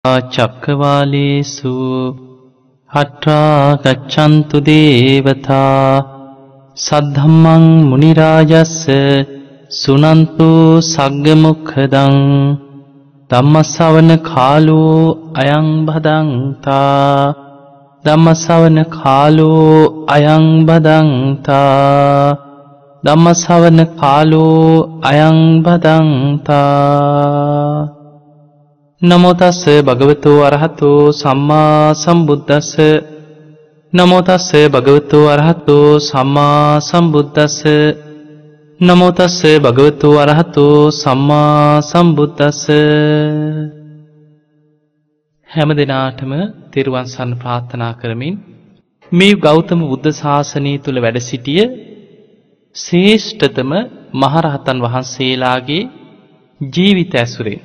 චක්කවාලේසු අට්ඨා ගච්ඡන්තු දේවතා සද්ධම්මං මුනි රාජස්ස සුනන්තු සග්ග මොක්ඛදං ධම්මස්සවන කාලෝ අයං භදංතා ධම්මස්සවන කාලෝ අයං භදංතා ධම්මස්සවන කාලෝ අයං භදංතා නමෝ තස්ස භගවතු අරහතෝ සම්මා සම්බුද්දස්ස නමෝ තස්ස භගවතු අරහතෝ සම්මා සම්බුද්දස්ස නමෝ තස්ස භගවතු අරහතෝ සම්මා සම්බුද්දස්ස හැම දිනාටම තෙරුවන් සරණ ප්‍රාර්ථනා කරමින් මේ ගෞතම බුද්ධ ශාසනය තුල වැඩ සිටිය ශ්‍රේෂ්ඨතම මහරහතන් වහන්සේලාගේ ජීවිත ඇසුරෙන්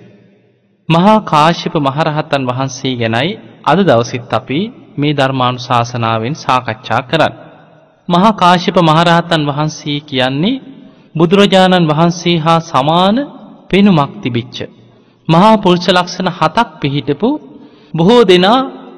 මහා කාශ්‍යප මහරහතන් වහන්සේ ගැනයි අද දවසෙත් අපි මේ ධර්මානුශාසනාවෙන් සාකච්ඡා කරන්නේ. මහා කාශ්‍යප මහරහතන් වහන්සේ කියන්නේ බුදුරජාණන් වහන්සේ හා සමාන පෙනුමක් තිබිච්ච මහා පුරුෂ ලක්ෂණ 7ක් පිහිටපු බොහෝ දෙනා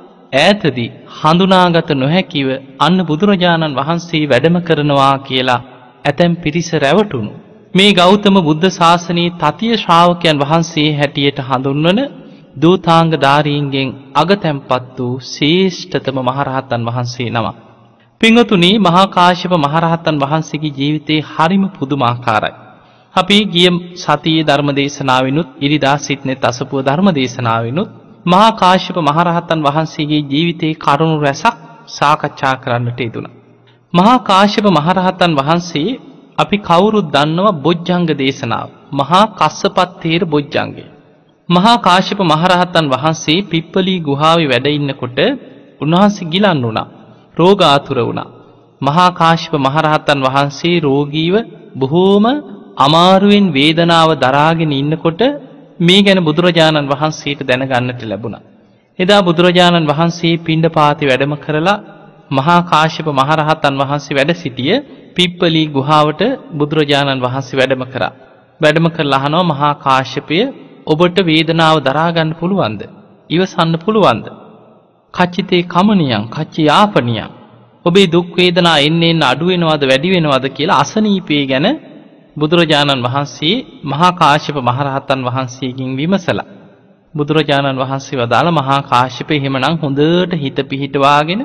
ඈතදී හඳුනාගත නොහැකිව අන්න බුදුරජාණන් වහන්සේ වැඩම කරනවා කියලා ඇතැම් පිරිස රැවටුණු මේ ගෞතම බුද්ධ ශාසනයේ තතිය ශ්‍රාවකයන් වහන්සේ හැටියට හඳුන්වන දූතාංග ධාරීන්ගෙන් අගතැන්පත් වූ ශ්‍රේෂ්ඨතම මහරහතන් වහන්සේ නම. පින්වතුනි, මහා කාශ්‍යප මහරහතන් වහන්සේගේ ජීවිතේ හරිම පුදුමාකාරයි. අපි ගිය සතියේ ධර්මදේශනාවිනුත් ඉරිදා සිටනේ අසපුව ධර්මදේශනාවිනුත් මහා කාශ්‍යප මහරහතන් වහන්සේගේ ජීවිතේ කරුණු රැසක් සාකච්ඡා කරන්නට යෙදුණා. මහා කාශ්‍යප මහරහතන් වහන්සේ අපි කවුරුත් දන්නවා බොජ්ජංග දේශනාව. මහා කස්සපත් තේර බොජ්ජංගය. මහා කාශ්‍යප මහරහතන් වහන්සේ පිප්පලී ගුහාවේ වැඩ ඉන්නකොට උන්වහන්සේ ගිලන් වුණා. රෝගාතුර වුණා. මහා කාශ්‍යප මහරහතන් වහන්සේ රෝගීව බොහෝම අමාරුවෙන් වේදනාව දරාගෙන ඉන්නකොට මේ ගැන බුදුරජාණන් වහන්සේට දැනගන්නට ලැබුණා. එදා බුදුරජාණන් වහන්සේ පිණ්ඩපාතේ වැඩම කරලා මහා කාශ්‍යප මහරහතන් වහන්සේ වැඩ සිටිය පිප්පලී ගුහාවට බුදුරජාණන් වහන්සේ වැඩම කරා. වැඩම කරලා අහනවා, මහා කාශ්‍යපය, ඔබට වේදනාව දරා ගන්න පුළුවන්ද? ඉවසන්න පුළුවන්ද? කච්චිතේ කමනියං කච්චි යාපනියං. ඔබේ දුක් වේදනා එන්න අඩු වෙනවද වැඩි වෙනවද කියලා අසනීපේ ගැන බුදුරජාණන් වහන්සේ මහා කාශ්‍යප මහරහතන් වහන්සේගෙන් විමසලා බුදුරජාණන් වහන්සේ වදාළ, මහා කාශ්‍යපය, එහෙමනම් හොඳට හිත පිහිටවාගෙන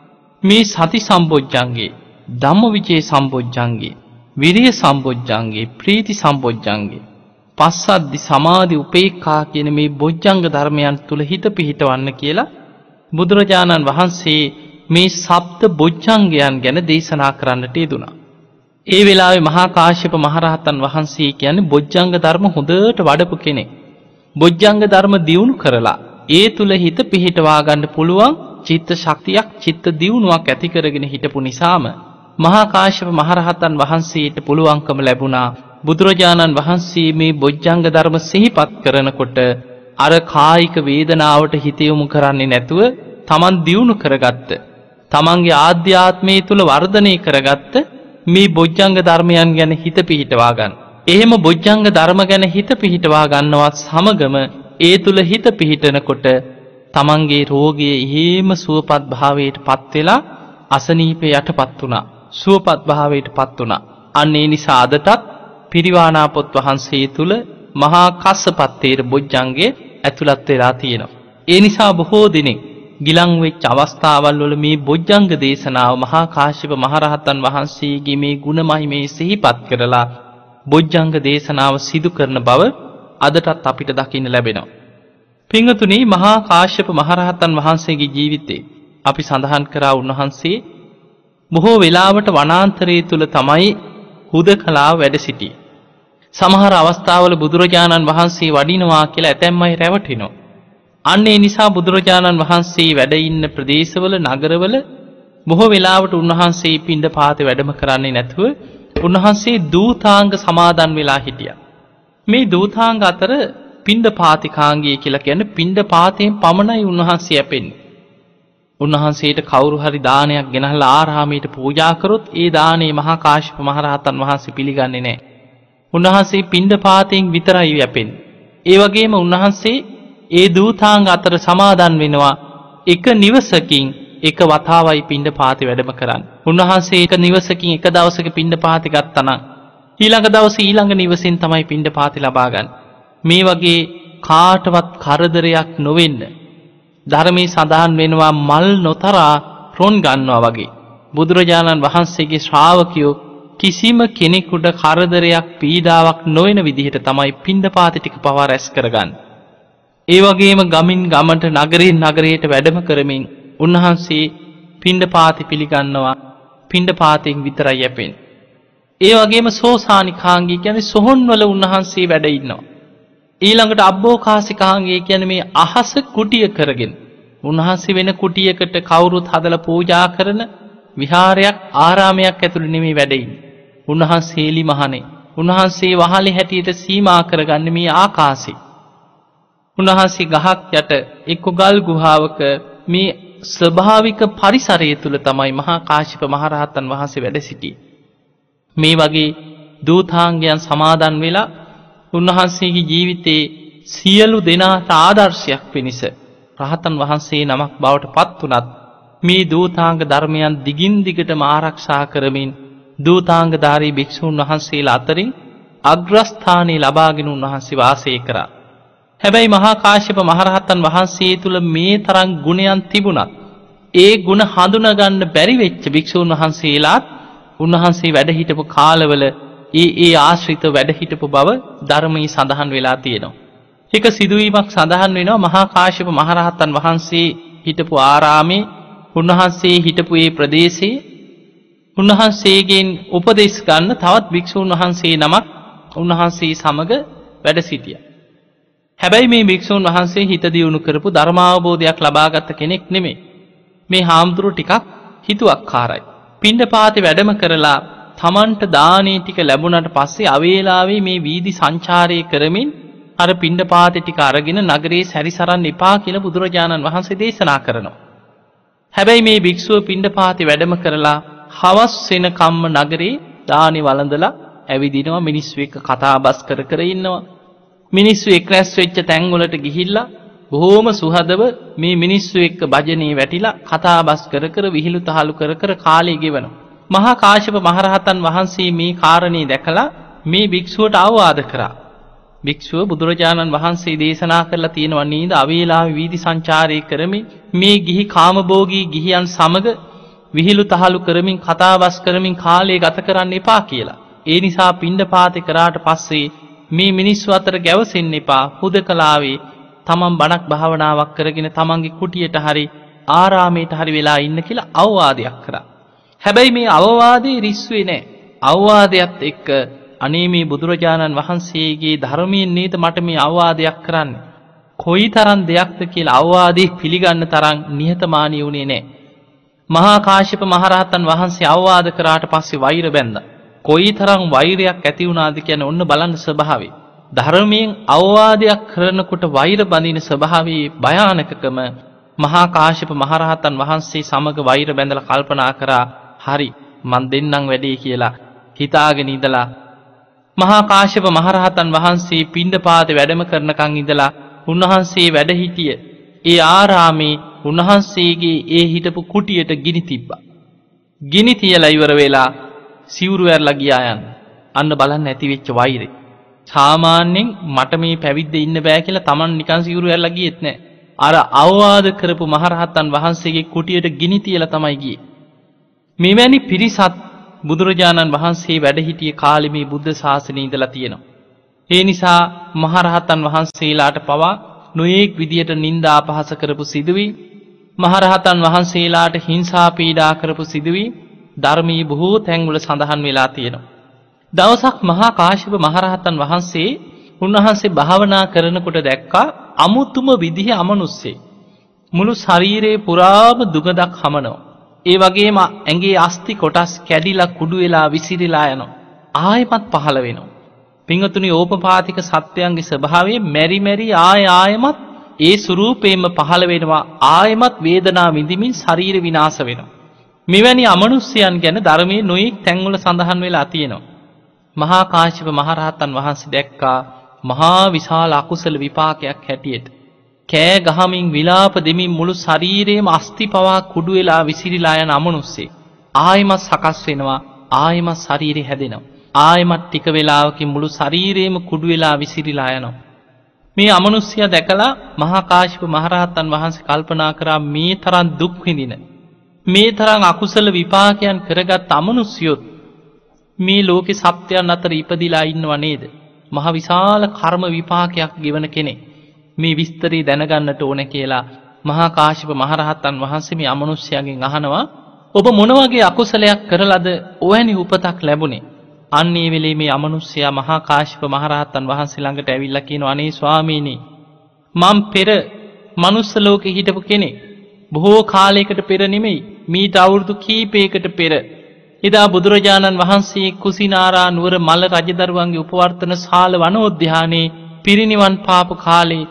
මේ සති සම්බොජ්ජංගේ, ධම්මවිචේ සම්බොජ්ජංගේ, විරිය සම්බොජ්ජංගේ, ප්‍රීති සම්බොජ්ජංගේ, පස්සද්ධි සමාධි උපේක්ඛා කියන මේ බොජ්ජංග ධර්මයන් තුල හිත පිහිටවන්න කියලා බුදුරජාණන් වහන්සේ මේ සප්ත බොජ්ජංගයන් ගැන දේශනා කරන්නට යෙදුණා. ඒ වෙලාවේ මහා කාශ්‍යප මහරහතන් වහන්සේ කියන්නේ බොජ්ජංග ධර්ම හොඳට වඩපු කෙනෙක්. බොජ්ජංග ධර්ම දියුණු කරලා ඒ තුල හිත පිහිටවා ගන්න පුළුවන් චිත්ත ශක්තියක්, චිත්ත දියුණුවක් ඇති කරගෙන හිටපු නිසාම මහා කාශ්‍යප මහරහතන් වහන්සේට පුළුවන්කම ලැබුණා බුදුරජාණන් වහන්සේ මේ බොජ්ජංග ධර්ම සිහිපත් කරනකොට අර කායික වේදනාවට හිත යොමු කරන්නේ නැතුව තමන් දියුණු කරගත්ත, තමන්ගේ ආධ්‍යාත්මයේ තුල වර්ධනය කරගත්ත මේ බොජ්ජංග ධර්මයන් ගැන හිත පිහිටවා ගන්න. එහෙම බොජ්ජංග ධර්ම ගැන හිත පිහිටවා ගන්නවත් සමගම ඒ තුල හිත පිහිටනකොට තමන්ගේ රෝගයේ ඉහේම සුවපත් භාවයට පත් වෙලා අසනීපේ යටපත් වුණා. සුවපත් භාවයට පත් වුණා. අන්න ඒ නිසා අදටත් පිරිවානා පොත් වහන්සේ තුල මහා කස්සපත් තේර බොජ්ජංගේ ඇතුළත් වෙලා තියෙනවා. ඒ නිසා බොහෝ දිනෙක ගිලන් වෙච්ච අවස්ථාවල් වල මේ බොජ්ජංග දේශනාව මහා කාශ්‍යප මහරහතන් වහන්සේගේ මේ ගුණමහිමේ සිහිපත් කරලා බොජ්ජංග දේශනාව සිදු කරන බව අදටත් අපිට දකින්න ලැබෙනවා. පින්වතුනි, මහා කාශ්‍යප මහරහතන් වහන්සේගේ ජීවිතේ අපි සඳහන් කරා උන්වහන්සේ බොහෝ වෙලාවට වනාන්තරයේ තුල තමයි හුදකලාව වැඩ සිටියේ. සමහර අවස්ථාවල බුදුරජාණන් වහන්සේ වඩිනවා කියලා ඇතැම් අය රැවටෙනවා. අන්න ඒ නිසා බුදුරජාණන් වහන්සේ වැඩ ඉන්න ප්‍රදේශවල, නගරවල බොහෝ වෙලාවට උන්වහන්සේ පිණ්ඩපාතේ වැඩම කරන්නේ නැතුව උන්වහන්සේ දූතාංග සමාදන් වෙලා හිටියා. මේ දූතාංග අතර පිණ්ඩපාතිකාංගය කියලා කියන්නේ පිණ්ඩපාතයෙන් පමණයි උන්වහන්සේ යැපෙන්නේ. උන්වහන්සේට කවුරු හරි දානයක් ගෙනහලා ආරාමයට පූජා කරොත් ඒ දානේ මහා කාශ්‍යප මහරහතන් වහන්සේ පිළිගන්නේ නැහැ. උන්වහන්සේ පිණ්ඩපාතයෙන් විතරයි යැපෙන්නේ. ඒ වගේම උන්වහන්සේ ඒ දූතාංග අතර සමාදන් වෙනවා එක නිවසකින් එක වතාවයි පිණ්ඩපාතේ වැඩම කරන්නේ. උන්වහන්සේ එක නිවසකින් එක දවසක පිණ්ඩපාතේ ගත්තා නම් ඊළඟ දවසේ ඊළඟ නිවසෙන් තමයි පිණ්ඩපාතේ ලබා ගන්න. මේ වගේ කාටවත් කරදරයක් නොවෙන්න ධර්මයේ සඳහන් වෙනවා මල් නොතරා රොන් ගන්නවා වගේ. බුදුරජාණන් වහන්සේගේ ශ්‍රාවකයෝ කිසිම කෙනෙකුට කරදරයක් පීඩාවක් නොවන විදිහට තමයි පිණ්ඩපාත ටික පවා රැස් කරගන්නේ. ඒ වගේම ගමින් ගමට නගරයෙන් නගරයට වැඩම කරමින් උන්වහන්සේ පිණ්ඩපාතේ පිළිගන්නවා. පිණ්ඩපාතෙන් විතරයි යැපෙන්නේ. ඒ වගේම සෝසානිකාංගී කියන්නේ සොහොන්වල උන්වහන්සේ වැඩ ඉන්නවා. ඊළඟට අබ්බෝකාසිකාංගී කියන්නේ මේ අහස කුටිය කරගෙන උන්වහන්සේ වෙන කුටියකට කවුරුත් හදලා පූජා කරන විහාරයක් ආරාමයක් ඇතුළේ නෙමෙයි වැඩ ඉන්නේ. උන්වහන්සේ එලි මහනේ. උන්වහන්සේ වහලේ හැටියට සීමා කරගන්නේ මේ ආකාශේ. උන්වහන්සේ ගහක් යට එක්ක ගල් ගුහාවක මේ ස්වභාවික පරිසරය තුල තමයි මහා කාශ්‍යප මහරහතන් වහන්සේ වැඩ සිටියේ. මේ වගේ දූතාංගයන් සමාදන් වෙලා උන්වහන්සේගේ ජීවිතේ සියලු දෙනාට ආදර්ශයක් පිණිස රහතන් වහන්සේ නමක් බවට පත් වුණත් මේ දූතාංග ධර්මයන් දිගින් දිගටම ආරක්ෂා කරමින් දූතාංගධාරී භික්ෂුන් වහන්සේලා අතරින් අග්‍රස්ථානය ලබාගෙන උන්වහන්සේ වාසය කරා. හැබැයි මහා කාශ්‍යප මහරහතන් වහන්සේ තුල මේ තරම් ගුණයන් තිබුණත් ඒ ගුණ හඳුනා ගන්න බැරි වෙච්ච භික්ෂුන් වහන්සේලාත් උන්වහන්සේ වැඩ හිටපු කාලවල ඒ ආශ්‍රිත වැඩ හිටපු බව ධර්මයේ සඳහන් වෙලා තියෙනවා. එක සිදුවීමක් සඳහන් වෙනවා මහා කාශ්‍යප මහරහතන් වහන්සේ හිටපු ආරාමේ උන්වහන්සේ හිටපු ඒ ප්‍රදේශයේ උන්වහන්සේගෙන් උපදෙස් ගන්න තවත් භික්ෂුන් වහන්සේ නමක් උන්වහන්සේ සමග වැඩ සිටියා. හැබැයි මේ භික්ෂුන් වහන්සේ හිත දියුණු කරපු ධර්මාවබෝධයක් ලබාගත් කෙනෙක් නෙමෙයි. මේ හාමුදුරු ටිකක් හිතුවක්කාරයි. පිණ්ඩපාතේ වැඩම කරලා තමන්ට දානේ ටික ලැබුණාට පස්සේ අවේලාවේ මේ වීදි සංචාරය කරමින් අර පිණ්ඩපාතේ ටික අරගෙන නගරේ සැරිසරන්න එපා කියලා බුදුරජාණන් වහන්සේ දේශනා කරනවා. හැබැයි මේ භික්ෂුව පිණ්ඩපාතේ වැඩම කරලා හවස් වෙනකම්ම නගරේ දානේ වළඳලා ඇවිදිනවා, මිනිස්සු එක්ක කතා බස් කර කර ඉන්නවා. මිනිස්සු එක් රැස් වෙච්ච තැන් වලට ගිහිල්ලා බොහොම සුහදව මේ මිනිස්සු එක්ක භජනේ වැටිලා කතා බස් කර කර විහිළු තහළු කර කර කාලය ගෙවනවා. මහා කාශ්‍යප මහරහතන් වහන්සේ මේ කාරණේ දැකලා මේ භික්ෂුවට අවවාද කරා. භික්ෂුව බුදුරජාණන් වහන්සේ දේශනා කරලා තියෙනවා නේද අවේලාවේ වීදි සංචාරය කරමින් මේ ගිහි කාමභෝගී ගිහියන් සමග විහිළු තහළු කරමින් කතා බස් කරමින් කාලය ගත කරන්න එපා කියලා. ඒ නිසා පිණ්ඩපාතේ කරාට පස්සේ මේ මිනිස්සු අතර ගැවසෙන්න එපා. හුදකලාවේ තමන් බණක් භාවනාවක් කරගෙන තමන්ගේ කුටියට හරි ආරාමයට හරි වෙලා ඉන්න කියලා අවවාදයක් කරා. හැබැයි මේ අවවාදේ රිස්සුවේ නැහැ. අවවාදයත් එක්ක අනේ මේ බුදුරජාණන් වහන්සේගේ ධර්මයෙන් නේද මට මේ අවවාදයක් කරන්නේ. කොයිතරම් දෙයක්ද කියලා අවවාදේ පිළිගන්න තරම් නිහතමානී වුණේ නැහැ. මහා කාශ්‍යප මහරහතන් වහන්සේ අවවාද කරාට පස්සේ වෛර බැන්දා. කොයිතරම් වෛරයක් ඇති වුණාද කියන ඔන්න බලන්න ස්වභාවය. ධර්මයෙන් අවවාදයක් කරනකොට වෛර බඳින ස්වභාවයේ භයානකකම මහා කාශ්‍යප මහරහතන් වහන්සේ සමග වෛර බැඳලා කල්පනා කරා හරි මන් දෙන්නම් වැඩේ කියලා හිතාගෙන ඉඳලා මහා කාශ්‍යප මහරහතන් වහන්සේ පිණ්ඩපාතේ වැඩම කරනකන් ඉඳලා උන්වහන්සේ වැඩ හිටිය ඒ ආරාමේ උන්වහන්සේගේ ඒ හිටපු කුටියට ගිනි තිබ්බා. ගිනි තියලා ඉවර වෙලා සිවුරු ඇරලා ගියා යන්න. අන්න බලන්න ඇති වෙච්ච වෛරය. සාමාන්‍යයෙන් මට මේ පැවිද්ද ඉන්න බෑ කියලා Taman නිකන් සිවුරු ඇරලා ගියෙත් නෑ. අර අවවාද කරපු මහරහතන් වහන්සේගේ කුටියට ගිනි තියලා තමයි ගියේ. මෙවැනි පිරිසත් බුදුරජාණන් වහන්සේ වැඩ සිටියේ කාලෙ මේ බුද්ධ ශාසනයේ ඉඳලා තියෙනවා. ඒ නිසා මහරහතන් වහන්සේලාට පවා නොඑක් විදියට නිନ୍ଦා අපහාස කරපු සිදුවි මහරහතන් වහන්සේලාට හිංසා පීඩා කරපු සිදුවි ධර්මයේ බොහෝ තැන්වල සඳහන් වෙලා තියෙනවා. දවසක් මහා කාශ්‍යප මහරහතන් වහන්සේ උන්වහන්සේ භාවනා කරනකොට දැක්කා අමුතුම විදිහේ අමනුස්සේ මුළු ශරීරේ පුරාම දුගදක් හමනවා. ඒ වගේම ඇඟේ අස්ති කොටස් කැඩිලා කුඩු වෙලා විසිරීලා යනවා. ආයෙමත් පහළ වෙනවා. පින්වතුනි ඕපපාතික සත්‍යයන්ගේ ස්වභාවය මෙරි මෙරි ආයෙමත් ඒ ස්වරූපයෙන්ම පහළ වෙනවා. ආයෙමත් වේදනා විඳින්මින් ශරීර විනාශ වෙනවා. මෙවැනි අමනුෂ්‍යයන් ගැන ධර්මයේ නොයෙක් තැන්වල සඳහන් වෙලා තියෙනවා. මහා කාශ්‍යප මහරහතන් වහන්සේ දැක්කා මහා විශාල අකුසල විපාකයක් හැටියට කෑ ගහමින් විලාප දෙමින් මුළු ශරීරයේම අස්ථි පවා කුඩු වෙලා විසිරීලා යන අමනුස්සේ ආයෙමත් සකස් වෙනවා, ආයෙමත් ශරීරය හැදෙනවා. ආයෙමත් ටික වෙලාවකින් මුළු ශරීරයේම කුඩු වෙලා විසිරීලා යනවා. මේ අමනුෂ්‍යයා දැකලා මහා කාශ්‍යප මහරහතන් වහන්සේ කල්පනා කරා මේ තරම් දුක් විඳින, මේ තරම් අකුසල විපාකයන් කරගත් අමනුෂ්‍යයොත් මේ ලෝකේ සත්‍යයන් අතර ඉපදිලා ඉන්නව නේද? මහ විශාල කර්ම විපාකයක් ගෙවන කෙනෙක්. මේ විස්තරي දැනගන්නට ඕන කියලා මහා කාශ්‍යප මහරහතන් වහන්සේ මේ අමනුෂ්‍යයාගෙන් අහනවා, ඔබ මොන වගේ අකුසලයක් කරලාද ඔවැනි උපතක් ලැබුණේ? අන්න ඒ වෙලේ මේ අමනුෂ්‍යයා මහා කාශ්‍යප මහරහතන් වහන්සේ ළඟට ඇවිල්ලා කියනවා, අනේ ස්වාමීනි, මම පෙර මනුස්ස ලෝකේ හිටපු කෙනෙක්. බොහෝ කාලයකට පෙර නෙමෙයි, මීට අවුරුදු කීපයකට පෙර එදා බුදුරජාණන් වහන්සේ කුසිනාරා නුවර මල්ල රජදරුවන්ගේ උපවර්තන ශාල වනෝද්‍යානයේ පිරිනිවන් පාපු කාලේ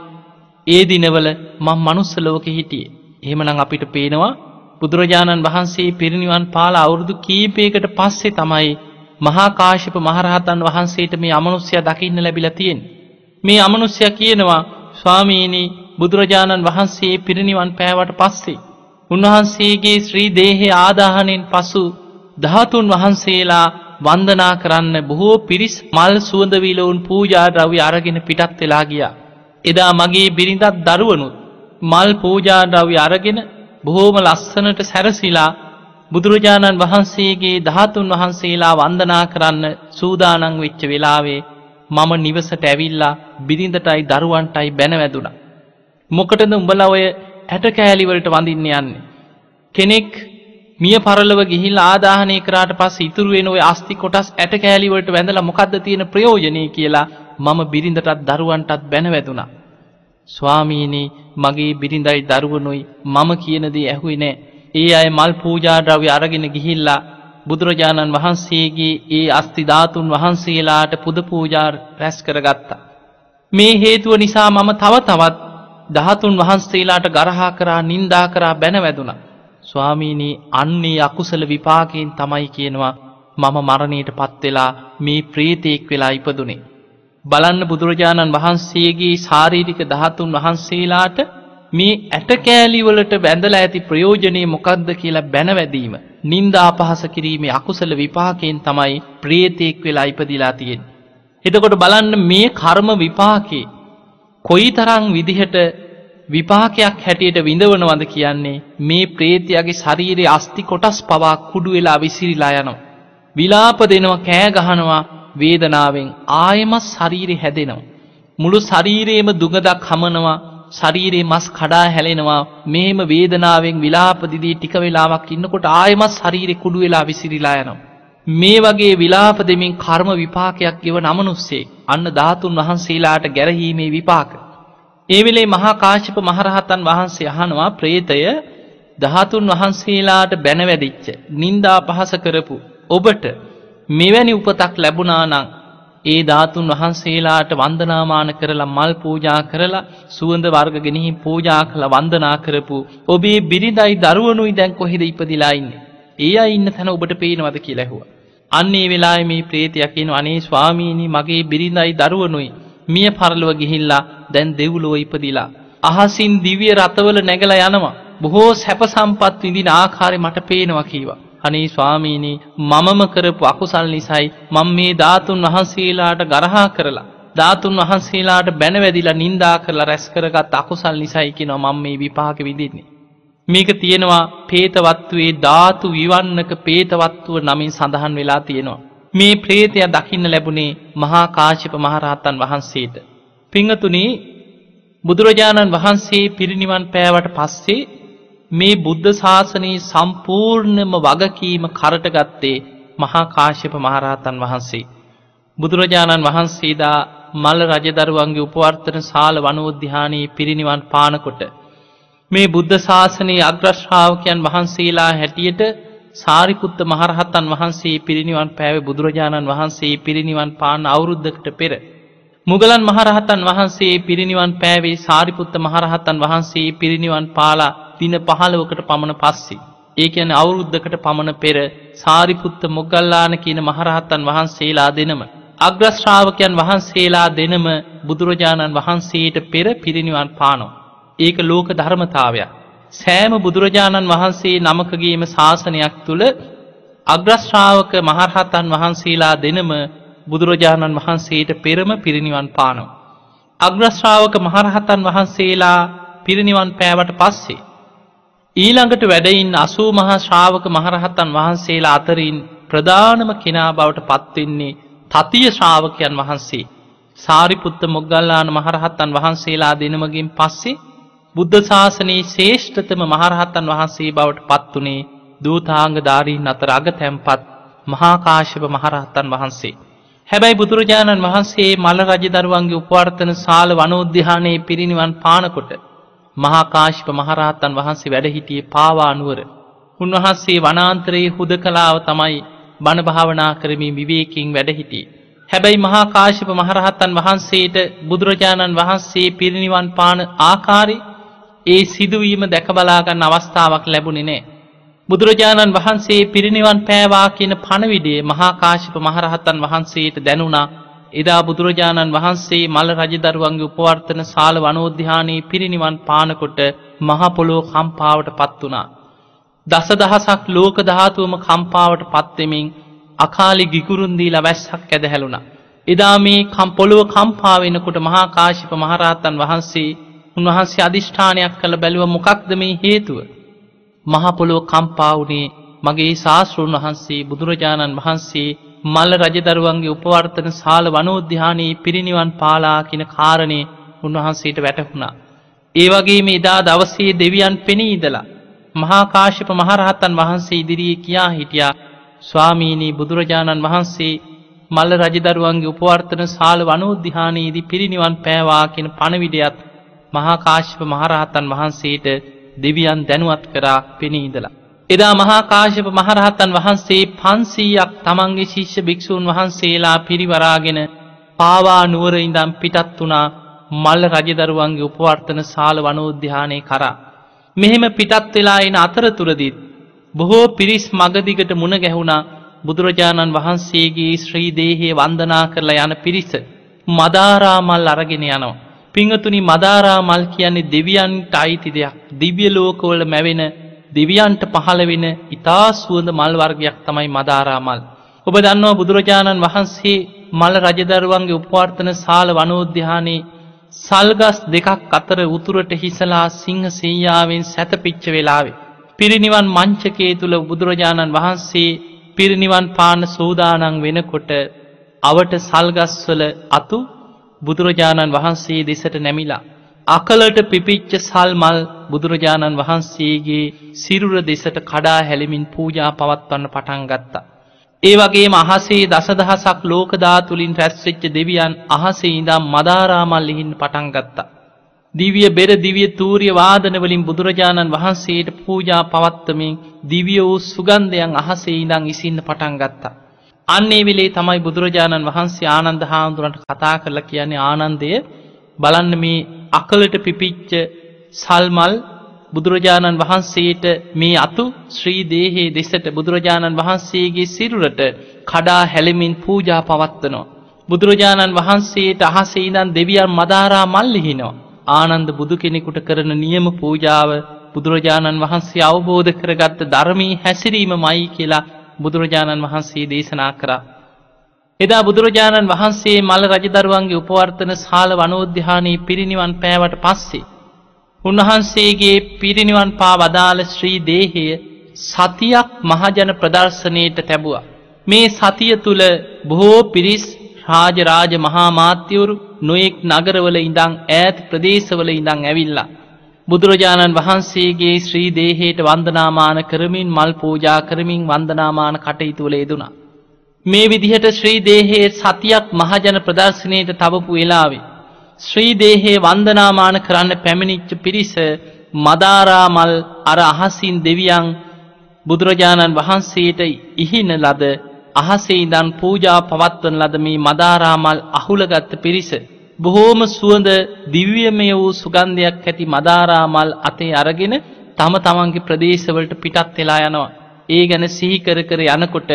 ඒ දිනවල මම මනුස්ස ලෝකෙ හිටියේ. එහෙමනම් අපිට පේනවා බුදුරජාණන් වහන්සේ පිරිනිවන් පාලා අවුරුදු කීපයකට පස්සේ තමයි මහා කාශ්‍යප මහරහතන් වහන්සේට මේ අමනුෂ්‍යයා දකින්න ලැබිලා තියෙන්නේ. මේ අමනුෂ්‍යයා කියනවා, ස්වාමීනි, බුදුරජාණන් වහන්සේ පිරිනිවන් පෑවට පස්සේ උන්වහන්සේගේ ශ්‍රී දේහයේ ආදාහණයෙන් පසු ධාතුන් වහන්සේලා වන්දනා කරන්න බොහෝ පිරිස් මල් සුවඳ විලවුන් පූජා ද්‍රව්‍ය අරගෙන පිටත් වෙලා ගියා. එදා මගේ බිරිඳත් දරුවනුත් මල් පූජා ද්‍රව්‍ය අරගෙන බොහෝම ලස්සනට සැරසිලා බුදුරජාණන් වහන්සේගේ ධාතුන් වහන්සේලා වන්දනා කරන්න සූදානම් වෙච්ච වෙලාවේ මම නිවසට ඇවිල්ලා බිරිඳටයි දරුවන්ටයි බැන වැදුණා. මොකටද උඹලා ඔය ඇට කෑලි වලට වඳින්න යන්නේ? කෙනෙක් මිය පරලොව ගිහිල්ලා ආදාහනය කරාට පස්සේ ඉතුරු වෙන ඔය අස්ති කොටස් ඇට කෑලි වලට වැඳලා මොකද්ද තියෙන ප්‍රයෝජනේ කියලා මම බිරිඳටත් දරුවන්ටත් බැන වැදුණා. ස්වාමීනි, මගේ බිරිඳයි දරුවනුයි මම කියන දේ ඇහුවේ නෑ. ඒ අය මල් පූජා ද්‍රව්‍ය අරගෙන ගිහිල්ලා බුදුරජාණන් වහන්සේගේ ඒ අස්ති ධාතුන් වහන්සේලාට පුද පූජා රැස් කරගත්තා. මේ හේතුව නිසා මම තව තවත් ධාතුන් වහන්සේලාට ගරහා කරා, නිඳා කරා, බැන වැදුණා. ස්වාමීනි, අන්නේ අකුසල විපාකයෙන් තමයි කියනවා මම මරණයටපත් වෙලා මේ ප්‍රේතෙක් වෙලා ඉපදුනේ. බලන්න, බුදුරජාණන් වහන්සේගේ ශාරීරික ධාතුන් වහන්සේලාට මේ ඇට කෑලි වලට බැඳලා ඇති ප්‍රයෝජනේ මොකක්ද කියලා බැනවැදීම, නිନ୍ଦා අපහාස කිරීමේ අකුසල විපාකයෙන් තමයි ප්‍රේතෙක් වෙලා ඉපදිලා තියෙන්නේ. එතකොට බලන්න මේ කර්ම විපාකේ කොයිතරම් විදිහට විපාකයක් හැටියට විඳවනවද කියන්නේ. මේ ප්‍රේතයාගේ ශරීරයේ අස්ති කොටස් පවා කුඩු වෙලා විසිරීලා යනවා. විලාප දෙනවා, කෑ ගහනවා වේදනාවෙන්. ආයෙමත් ශරීරය හැදෙනවා. මුළු ශරීරයේම දුගදක් හමනවා. ශරීරයේ මස් කඩා හැලෙනවා. මේම වේදනාවෙන් විලාප දිදී ටික වෙලාවක් ඉන්නකොට ආයෙමත් ශරීරය කුඩු වෙලා විසිරීලා යනවා. මේ වගේ විලාප දෙමින් කර්ම විපාකයක් ගෙවන අමනුස්සේ අන්න ධාතුන් වහන්සේලාට ගැරහීමේ විපාක. ඒ වෙලේ මහා කාශ්‍යප මහරහතන් වහන්සේ අහනවා, ප්‍රේතය ධාතුන් වහන්සේලාට බැනවැදිච්ච, නිନ୍ଦා පහස කරපු ඔබට මෙවැනි උපතක් ලැබුණා නම් ඒ ධාතුන් වහන්සේලාට වන්දනාමාන කරලා, මල් පූජා කරලා, සුවඳ වර්ග ගෙනihin පූජා කරලා වන්දනා කරපු ඔබේ බිරිඳයි දරුවනුයි දැන් කොහෙද ඉපදිලා ඉන්නේ? ඒ අය ඉන්න තැන ඔබට පේනවද කියලා ඇහුවා. අන්න ඒ වෙලාවේ මේ ප්‍රේතයා කියනවා, අනේ ස්වාමීනි, මගේ බිරිඳයි දරුවනුයි මිය පරලොව ගිහිල්ලා දැන් දෙව්ලොව ඉපදිලා අහසින් දිව්‍ය රථවල නැගලා යනවා. බොහෝ සැප සම්පත් විඳින ආකාරය මට පේනවා කීවා. අනේ ස්වාමීනි, මමම කරපු අකුසල් නිසායි මම මේ ධාතුන් වහන්සේලාට ගරහා කරලා, ධාතුන් වහන්සේලාට බැනවැදිලා, නිඳා කරලා රැස් කරගත් අකුසල් නිසායි කියනවා මම මේ විපාක විඳින්නේ. මේක තියෙනවා പ്രേතවත්වයේ ධාතු විවන්නක പ്രേතවත්ව නමින් සඳහන් වෙලා තියෙනවා. මේ ප්‍රේතයා දකින්න ලැබුණේ මහා කාශ්‍යප මහරහතන් වහන්සේට. පින්වතුනි, බුදුරජාණන් වහන්සේ පිරිනිවන් පෑවට පස්සේ මේ බුද්ධ ශාසනයේ සම්පූර්ණම වගකීම කරට ගත්තේ මහා කාශ්‍යප මහරහතන් වහන්සේ. බුදුරජාණන් වහන්සේදා මල්ල රජදරුවන්ගේ උපවර්තන ශාල වනෝද්‍යානයේ පිරිනිවන් පානකොට මේ බුද්ධ ශාසනයේ අග්‍ර ශ්‍රාවකයන් වහන්සේලා හැටියට සාරිපුත්ත මහරහතන් වහන්සේ පිරිනිවන් පෑවේ බුදුරජාණන් වහන්සේ පිරිනිවන් පාන අවුරුද්දකට පෙර. මුගලන් මහරහතන් වහන්සේ පිරිනිවන් පෑවේ සාරිපුත්ත මහරහතන් වහන්සේ පිරිනිවන් පාලා දින 15කට පමණ පස්සේ. ඒ කියන්නේ අවුරුද්දකට පමණ පෙර සාරිපුත්ත මොග්ගල්ලාන කියන මහරහතන් වහන්සේලා දෙනම, අග්‍ර ශ්‍රාවකයන් වහන්සේලා දෙනම බුදුරජාණන් වහන්සේට පෙර පිරිනිවන් පානවා. ඒක ලෝක ධර්මතාවයක්. සෑම බුදුරජාණන් වහන්සේ නමකගේම ශාසනයක් තුල අග්‍රශ්‍රාවක මහරහතන් වහන්සේලා දෙනම බුදුරජාණන් වහන්සේට පෙරම පිරිනිවන් පානවා. අග්‍රශ්‍රාවක මහරහතන් වහන්සේලා පිරිනිවන් පෑවට පස්සේ ඊළඟට වැඩ ඉන්න 80 මහා ශ්‍රාවක මහරහතන් වහන්සේලා අතරින් ප්‍රධානම කෙනා බවට පත් වෙන්නේ තතිය ශ්‍රාවකයන් වහන්සේ. සාරිපුත්ත මොග්ගල්ලාන මහරහතන් වහන්සේලා දෙනමගෙන් පස්සේ බුද්ධ ශාසනයේ ශ්‍රේෂ්ඨතම මහරහතන් වහන්සේ බවට පත් උනේ දූතාංගධාරීන් අතර අගතැන්පත් මහා කාශ්‍යප මහරහතන් වහන්සේ. හැබැයි බුදුරජාණන් වහන්සේ මල්ල රජදරුවන්ගේ උපවර්තන ශාල වනෝද්‍යානයේ පිරිනිවන් පානකොට මහා කාශ්‍යප මහරහතන් වහන්සේ වැඩ සිටියේ පාවා නුවර. උන්වහන්සේ වනාන්තරයේ හුදකලාව තමයි බණ භාවනා කරමින් විවේකයෙන් වැඩ සිටියේ. හැබැයි මහා කාශ්‍යප මහරහතන් වහන්සේට බුදුරජාණන් වහන්සේ පිරිනිවන් පාන ආකාරي ඒ සිදුවීම දැක බලා ගන්න අවස්ථාවක් ලැබුණේ නැහැ. බුදුරජාණන් වහන්සේ පිරිනිවන් පෑවා කියන පණවිඩය මහා කාශ්‍යප මහරහතන් වහන්සේට දැනුණා. එදා බුදුරජාණන් වහන්සේ මල්ල රජදරුවන්ගේ උපවර්තන ශාල වනෝද්‍යානයේ පිරිනිවන් පානකොට මහ පොළොව කම්පාවට පත් වුණා. දසදහසක් ලෝක ධාතුවම කම්පාවට පත් වෙමින් අකාලි ගිගුරුන් දීලා වැස්සක් ඇදහැළුණා. එදා මේ පොළොව කම්පා වෙනකොට මහා කාශ්‍යප මහරහතන් වහන්සේ අදිෂ්ඨානයක් කළ බැලුවා මොකක්ද මේ හේතුව? මහ පොළොව කම්පා වුණේ මගේ ශාස්ත්‍රඥ වහන්සේ බුදුරජාණන් වහන්සේ මල්ල රජදරුවන්ගේ උපවර්තන ශාල වනෝද්‍යානයේ පිරිනිවන් පාලා කියන කාරණේ උන්වහන්සේට වැටහුණා. ඒ වගේම එදා දවසේ දෙවියන් පෙනී ඉඳලා මහා කාශ්‍යප මහරහතන් වහන්සේ ඉදිරියේ කියා හිටියා, ස්වාමීනි බුදුරජාණන් වහන්සේ මල්ල රජදරුවන්ගේ උපවර්තන ශාල වනෝද්‍යානයේදී පිරිනිවන් පෑවා කියන පණවිඩයත් මහා කාශ්‍යප මහරහතන් වහන්සේට දෙවියන් දැනුවත් කරා පෙනී ඉඳලා. එදා මහා කාශ්‍යප මහරහතන් වහන්සේ 500ක් තමන්ගේ ශිෂ්‍ය භික්ෂූන් වහන්සේලා පිරිවරාගෙන පාවා නුවර ඉඳන් පිටත් වුණා මල්ල රජදරුවන්ගේ උපවර්තන ශාල වනෝද්‍යානයේ කරා. මෙහෙම පිටත් වෙලා එන අතරතුරදී බොහෝ පිරිස් මගදිගට මුණ ගැහුණා. බුදුරජාණන් වහන්සේගේ ශ්‍රී දේහය වන්දනා කරලා යන පිරිස මදාරා මල් අරගෙන යනවා. පිංගතුනි, මදාරා මල් කියන්නේ දෙවියන්ට අයිති දෙයක්. දිව්‍ය ලෝකවල මැවෙන දෙවියන්ට පහළ වෙන ඊතා සුවඳ මල් වර්ගයක් තමයි මදාරා මල්. ඔබ දන්නවා බුදුරජාණන් වහන්සේ මල්ල රජදරුවන්ගේ උපවර්තන ශාල වනෝද්‍යානයේ සල්ගස් දෙකක් අතර උතුරට හිසලා සිංහ සෙයියාවෙන් සැතපිච්ච වෙලාවේ පිරිනිවන් මංචකයේ තුල බුදුරජාණන් වහන්සේ පිරිනිවන් පාන සූදානම් වෙනකොට අවට සල්ගස්වල අතු බුදුරජාණන් වහන්සේ දෙසට නැමිලා අකලට පිපිච්ච සල් මල් බුදුරජාණන් වහන්සේගේ සිරුර දෙසට කඩා හැලෙමින් පූජා පවත්වන්න පටන් ගත්තා. ඒ වගේම අහසේ දසදහසක් ලෝක ධාතුලින් රැස් වෙච්ච දෙවියන් අහසේ ඉඳන් මදාරා මල් ලිහින්න පටන් ගත්තා. දිව්‍ය බෙර දිව්‍ය තූර්ය වාදන වලින් බුදුරජාණන් වහන්සේට පූජා පවත්වමින් දිව්‍ය වූ සුගන්ධයන් අහසේ ඉඳන් ඉසින්න පටන් ගත්තා. අන්නේ වෙලේ තමයි බුදුරජාණන් වහන්සේ ආනන්ද හාමුදුරන්ට කතා කරලා කියන්නේ, ආනන්දය බලන්න මේ අකලට පිපිච්ච සල්මල් බුදුරජාණන් වහන්සේට මේ අතු ශ්‍රී දේහයේ දෙසට බුදුරජාණන් වහන්සේගේ සිරුරට කඩා හැලෙමින් පූජා පවත්වනවා. බුදුරජාණන් වහන්සේට අහසේ ඉඳන් දෙවියන් මදාරා මල් ලිහිනවා. ආනන්ද බුදු කෙනෙකුට කරන නියම පූජාව බුදුරජාණන් වහන්සේ අවබෝධ කරගත්ත ධර්මී හැසිරීමමයි කියලා බුදුරජාණන් වහන්සේ දේශනා කරා. එදා බුදුරජාණන් වහන්සේ මල්ල රජදරුවන්ගේ උපවර්තන ශාල වනෝද්‍යානයේ පිරිනිවන් පෑවට පස්සේ උන්වහන්සේගේ පිරිනිවන් පා වදාළ ශ්‍රී දේහය සතියක් මහජන ප්‍රදර්ශනයට ලැබුවා. මේ සතිය තුල බොහෝ පිරිස් රාජ මහා මාත්‍යවරු නොඑක් නගරවල ඉඳන් ඈත ප්‍රදේශවල ඉඳන් ඇවිල්ලා බුදුරජාණන් වහන්සේගේ ශ්‍රී දේහයට වන්දනාමාන කරමින් මල් පූජා කරමින් වන්දනාමාන කටයුතු වල යෙදුණා. මේ විදිහට ශ්‍රී දේහයේ සතියක් මහජන ප්‍රදර්ශනයට තවපු වෙලාවේ ශ්‍රී දේහයේ වන්දනාමාන කරන්න පැමිණිච්ච පිරිස මදාරා මල් අර අහසින් දෙවියන් බුදුරජාණන් වහන්සේට ඉහින ලද අහසේ ඉඳන් පූජා පවත්වන ලද මේ මදාරා මල් අහුලගත් පිරිස බොහෝම සුවඳ දිව්‍යමය වූ සුගන්ධයක් ඇති මදාරා මල් අතේ අරගෙන තම තමන්ගේ ප්‍රදේශවලට පිටත් වෙලා යනවා. ඒ ගැන සිහි කර කර යනකොට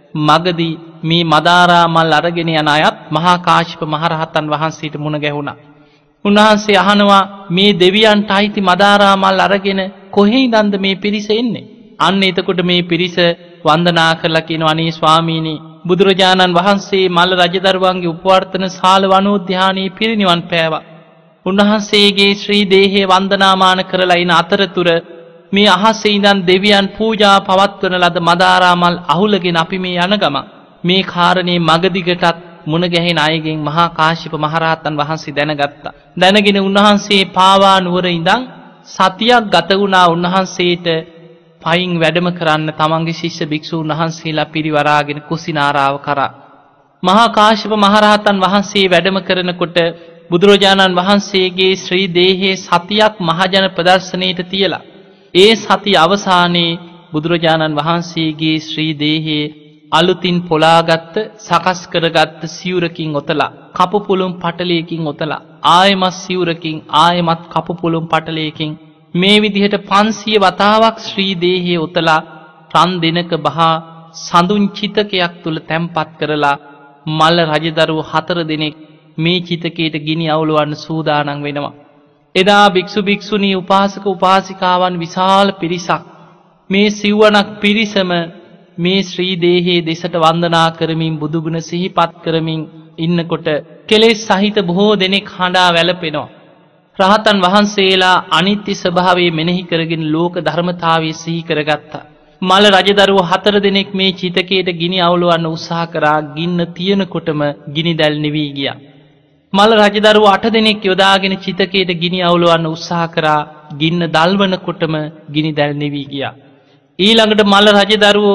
මගදී මේ මදාරා මල් අරගෙන යන අයත් මහා කාශ්‍යප මහරහතන් වහන්සේට මුණ ගැහුණා. උන්වහන්සේ අහනවා මේ දෙවියන්ට අයිති මදාරා මල් අරගෙන කොහේ ඉඳන්ද මේ පිරිස එන්නේ? අන්න එතකොට මේ පිරිස වන්දනා කරලා කියනවා අනේ ස්වාමීනි බුදුරජාණන් වහන්සේ මල්ල රජදරුවන්ගේ උපවර්තන ශාල වනෝද්‍යානයේ පිරිනිවන් පෑවා. උන්වහන්සේගේ ශ්‍රී දේහය වන්දනාමාන කරලා ඉන අතරතුර මේ අහසේ ඉඳන් දෙවියන් පූජා පවත්වන ලද මදාරා මල් අහුලගෙන අපි මේ යන ගම මේ කාරණේ මගදිගටත් මුණ ගැහෙන අයගෙන් මහා කාශ්‍යප මහරහතන් වහන්සේ දැනගත්තා. දැනගෙන උන්වහන්සේ පාවා නුවර ඉඳන් සතියක් ගත වුණා උන්වහන්සේට පයින් වැඩම කරන්න තමන්ගේ ශිෂ්‍ය භික්ෂූන් වහන්සේලා පිරිවරාගෙන කුසිනාරාව කරා. මහා කාශ්‍යප මහරහතන් වහන්සේ වැඩම කරනකොට බුදුරජාණන් වහන්සේගේ ශ්‍රී දේහයේ සතියක් මහජන ප්‍රදර්ශනයට තියලා ඒ සතිය අවසානයේ බුදුරජාණන් වහන්සේගේ ශ්‍රී දේහයේ අලුතින් පොලාගත්ත සකස් කරගත්ත සිවුරකින් ඔතලා කපු පුළුම් පටලයකින් ඔතලා ආයමත් සිවුරකින් ආයමත් කපු පුළුම් පටලයකින් මේ විදිහට 500 වතාවක් ශ්‍රී දේහයේ ඔතලා රන් දෙනක බහා සඳුන් චිතකයක් තුල තැම්පත් කරලා මල්ල රජදරුව 4 දෙනෙක් මේ චිතකයට ගිනි අවුලවන්න සූදානම් වෙනවා. එදා භික්ෂු භික්ෂුණී උපාසක උපාසිකාවන් විශාල පිරිසක් මේ සිව්වණක් පිරිසම මේ ශ්‍රී දේහයේ දෙසට වන්දනා කරමින් බුදුගුණ සිහිපත් කරමින් ඉන්නකොට කෙලෙස් සහිත බොහෝ දෙනෙක් හඬා වැළපෙනවා. රහතන් වහන්සේලා අනිත්‍ය ස්වභාවය මෙනෙහි කරගෙන ලෝක ධර්මතාවය සිහි කරගත්තා. මල රජදරුව 4 දෙනෙක් මේ චිතකයට ගිනි අවුලවන්න උත්සාහ කරා. ගින්න තියෙනකොටම ගිනි දැල් නිවි ගියා. මල රජදරුව 8 දෙනෙක් යොදාගෙන චිතකයට ගිනි අවුලවන්න උත්සාහ කරා. ගින්න දල්වනකොටම ගිනි දැල් නිවි ගියා. ඊළඟට මල රජදරුව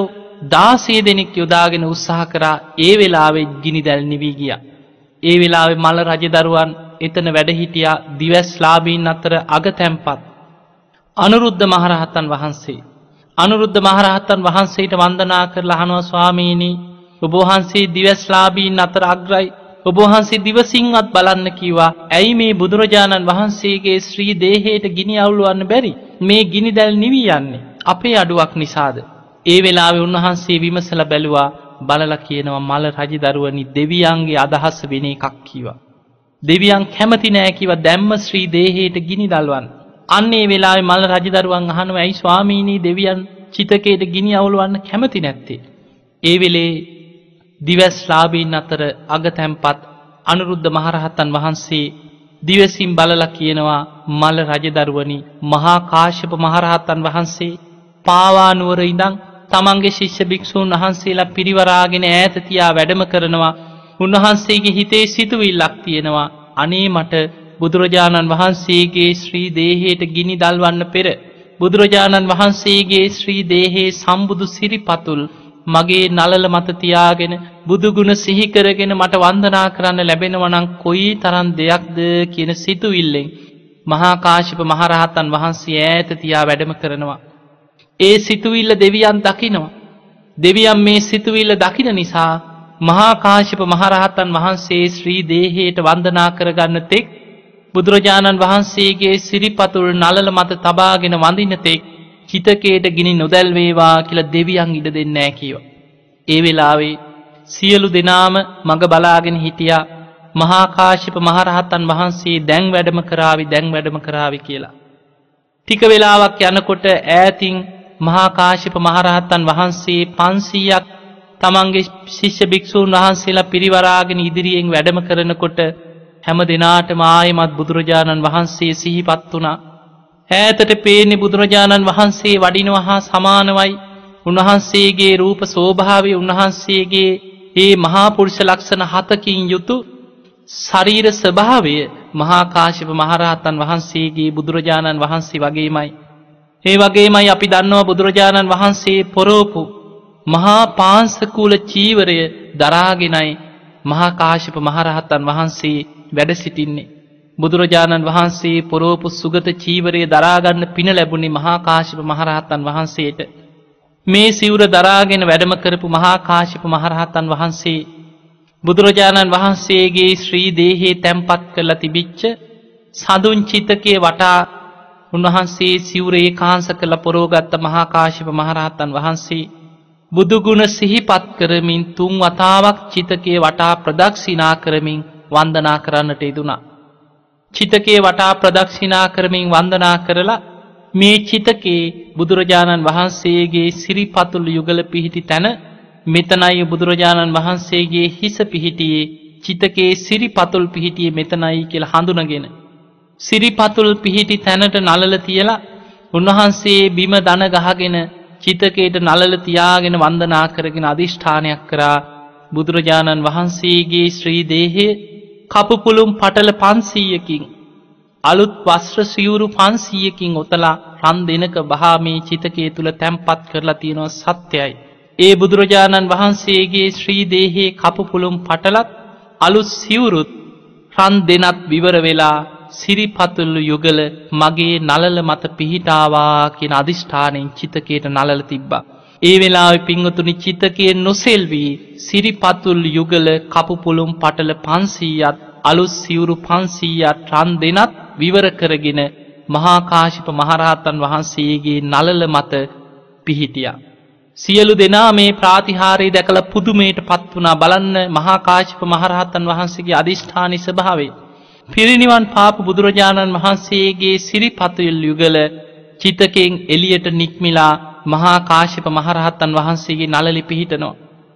16 දෙනෙක් යොදාගෙන උත්සාහ කරා. ඒ වෙලාවේ ගිනි දැල් නිවි ගියා. ඒ වෙලාවේ මල රජදරුවන් එතන වැඩ හිටියා දිවස්ලාභීන් අතර අගතැම්පත් අනුරුද්ධ මහරහතන් වහන්සේ. අනුරුද්ධ මහරහතන් වහන්සේට වන්දනා කරලා අහනවා ස්වාමීනි ඔබ වහන්සේ දිවස්ලාභීන් අතර අග්‍රයි. ඔබ වහන්සේ දිවසින්වත් බලන්න කිව්වා. ඇයි මේ බුදුරජාණන් වහන්සේගේ ශ්‍රී දේහයට ගිනි අවුලවන්න බැරි? මේ ගිනි දැල් නිවි යන්නේ අපේ අඩුවක් නිසාද? ඒ වෙලාවේ උන්වහන්සේ විමසලා බැලුවා. බලලා කියනවා මල රජදරුවනි දෙවියන්ගේ අදහස වෙන එකක් කිව්වා. දෙවියන් කැමති නෑ කිව්වා දැම්ම ශ්‍රී දේහයට ගිනි දල්වන්න. අන්න ඒ වෙලාවේ මල රජදරුවන් අහනවා ඇයි ස්වාමීනි දෙවියන් චිතකයට ගිනි අවුලවන්න කැමති නැත්තේ? ඒ වෙලේ දිවස්ලාභීන් අතර අගතැම්පත් අනුරුද්ධ මහරහතන් වහන්සේ දිවසින් බලලා කියනවා මල රජදරුවනි මහා කාශ්‍යප මහරහතන් වහන්සේ පාවා නුවර ඉඳන් තමන්ගේ ශිෂ්‍ය භික්ෂූන් වහන්සේලා පිරිවරාගෙන ඈත තියා වැඩම කරනවා. උන්වහන්සේගේ හිතේ සිතුවිල්ලක් තියෙනවා. අනේ මට බුදුරජාණන් වහන්සේගේ ශ්‍රී දේහයට ගිනි දල්වන්න පෙර බුදුරජාණන් වහන්සේගේ ශ්‍රී දේහයේ සම්බුදු සිරිපතුල් මගේ නළල මත තියාගෙන බුදුගුණ සිහි කරගෙන මට වන්දනා කරන්න ලැබෙනවා නම් කොයි තරම් දෙයක්ද කියන සිතුවිල්ලෙන් මහා කාශ්‍යප මහරහතන් වහන්සේ ඈත තියා වැඩම කරනවා. ඒ සිතුවිල්ල දෙවියන් දකිනවා. දෙවියන් මේ සිතුවිල්ල දකින නිසා මහා කාශ්‍යප මහරහතන් වහන්සේ ශ්‍රී දේහයට වන්දනා කරගන්න තෙක් බුදුරජාණන් වහන්සේගේ සිරිපතුල් නළල මත තබාගෙන වඳින තෙක් චිතකයට ගිනි නොදැල් වේවා කියලා දෙවියන් ඉඩ දෙන්නේ නැහැ කියවා. ඒ වෙලාවේ සියලු දෙනාම මඟ බලාගෙන හිටියා මහා කාශ්‍යප මහරහතන් වහන්සේ දැන් වැඩම කරાવી කියලා. ටික වෙලාවක් යනකොට ඈතින් මහා කාශ්‍යප මහරහතන් වහන්සේ 500ක් තමන්ගේ ශිෂ්‍ය භික්ෂූන් වහන්සේලා පිරිවරාගෙන ඉදිරියෙන් වැඩම කරනකොට හැම දිනාටම ආයමත් බුදුරජාණන් වහන්සේ සිහිපත් වුණා. ඈතට පේන්නේ බුදුරජාණන් වහන්සේ වඩිනවා හා සමානවයි. උන්වහන්සේගේ රූප ස්වභාවය උන්වහන්සේගේ මේ මහා පුරුෂ ලක්ෂණ 7කින් යුතු ශරීර ස්වභාවය මහා කාශ්‍යප මහරහතන් වහන්සේගේ බුදුරජාණන් වහන්සේ වගේමයි. ඒ වගේමයි අපි දන්නවා බුදුරජාණන් වහන්සේ පොරෝපු මහා පාංශකූල චීවරය දරාගෙනයි මහා කාශ්‍යප මහරහතන් වහන්සේ වැඩ සිටින්නේ. බුදුරජාණන් වහන්සේ පොරෝපු සුගත චීවරය දරාගන්න පින ලැබුණේ මහා කාශ්‍යප මහරහතන් වහන්සේට. මේ සිවුර දරාගෙන වැඩම කරපු මහා කාශ්‍යප මහරහතන් වහන්සේ බුදුරජාණන් වහන්සේගේ ශ්‍රී දේහයේ තැන්පත් කරලා තිබිච්ච සඳුන් චිතකයේ වටා උන්වහන්සේ සිවුරේ කාංශ කළ පොරෝගත්ත මහා කාශ්‍යප මහරහතන් වහන්සේ බුදුගුණ සිහිපත් කරමින් 3 වතාවක් චිතකයේ වටා ප්‍රදක්ෂිනා කරමින් වන්දනා කරන්නට යෙදුණා. චිතකේ වටා ප්‍රදක්ෂිනා කරමින් වන්දනා කරලා මේ චිතකේ බුදුරජාණන් වහන්සේගේ සිරිපතුල් යුගල පිහිටි තැන මෙතනයි බුදුරජාණන් වහන්සේගේ හිස පිහිටියේ චිතකේ සිරිපතුල් පිහිටියේ මෙතනයි කියලා හඳුනගෙන සිරිපතුල් පිහිටි තැනට නලල තියලා උන්වහන්සේ බිම දන ගහගෙන චිතකේට නලල තියාගෙන වන්දනා කරගෙන අදිෂ්ඨානයක් කරා බුදුරජාණන් වහන්සේගේ ශ්‍රී දේහයේ කපුපුළුම් පටල 500කින් අලුත් වස්ත්‍ර සිවුරු 500කින් ඔතලා රන් දෙනක බහා මේ චිතකයේ තුල තැම්පත් කරලා තියෙනවා සත්‍යයි. ඒ බුදුරජාණන් වහන්සේගේ ශ්‍රී දේහයේ කපුපුළුම් පටලත් අලුත් සිවුරුත් රන් දෙනත් විවර වෙලා සිරිපතුල් යුගල මගේ නලල මත පිහිටාවා කියන අදිෂ්ඨානෙන් චිතකයට නලල තිබ්බා. ඒ වෙලාවේ පින්වතුනි චිතකයේ නොසෙල්වි සිරිපතුල් යුගල කපුපුළුම් පටල 500ත් අලුත් සිවුරු 500ත් රන් දෙනත් විවර කරගෙන මහා කාශ්‍යප මහරහතන් වහන්සේගේ නලල මත පිහිටියා. සියලු දෙනා මේ ප්‍රාතිහාර්ය දැකලා පුදුමයටපත් වුණා. බලන්න මහා කාශ්‍යප මහරහතන් වහන්සේගේ අදිෂ්ඨානී ස්වභාවය. පිරිනිවන් පාපු බුදුරජාණන් වහන්සේගේ සිරිපතුල් යුගල චිතකෙන් එළියට නික්මිලා මහා කාශ්‍යප මහරහතන් වහන්සේගේ නළලි පිහිටනවා.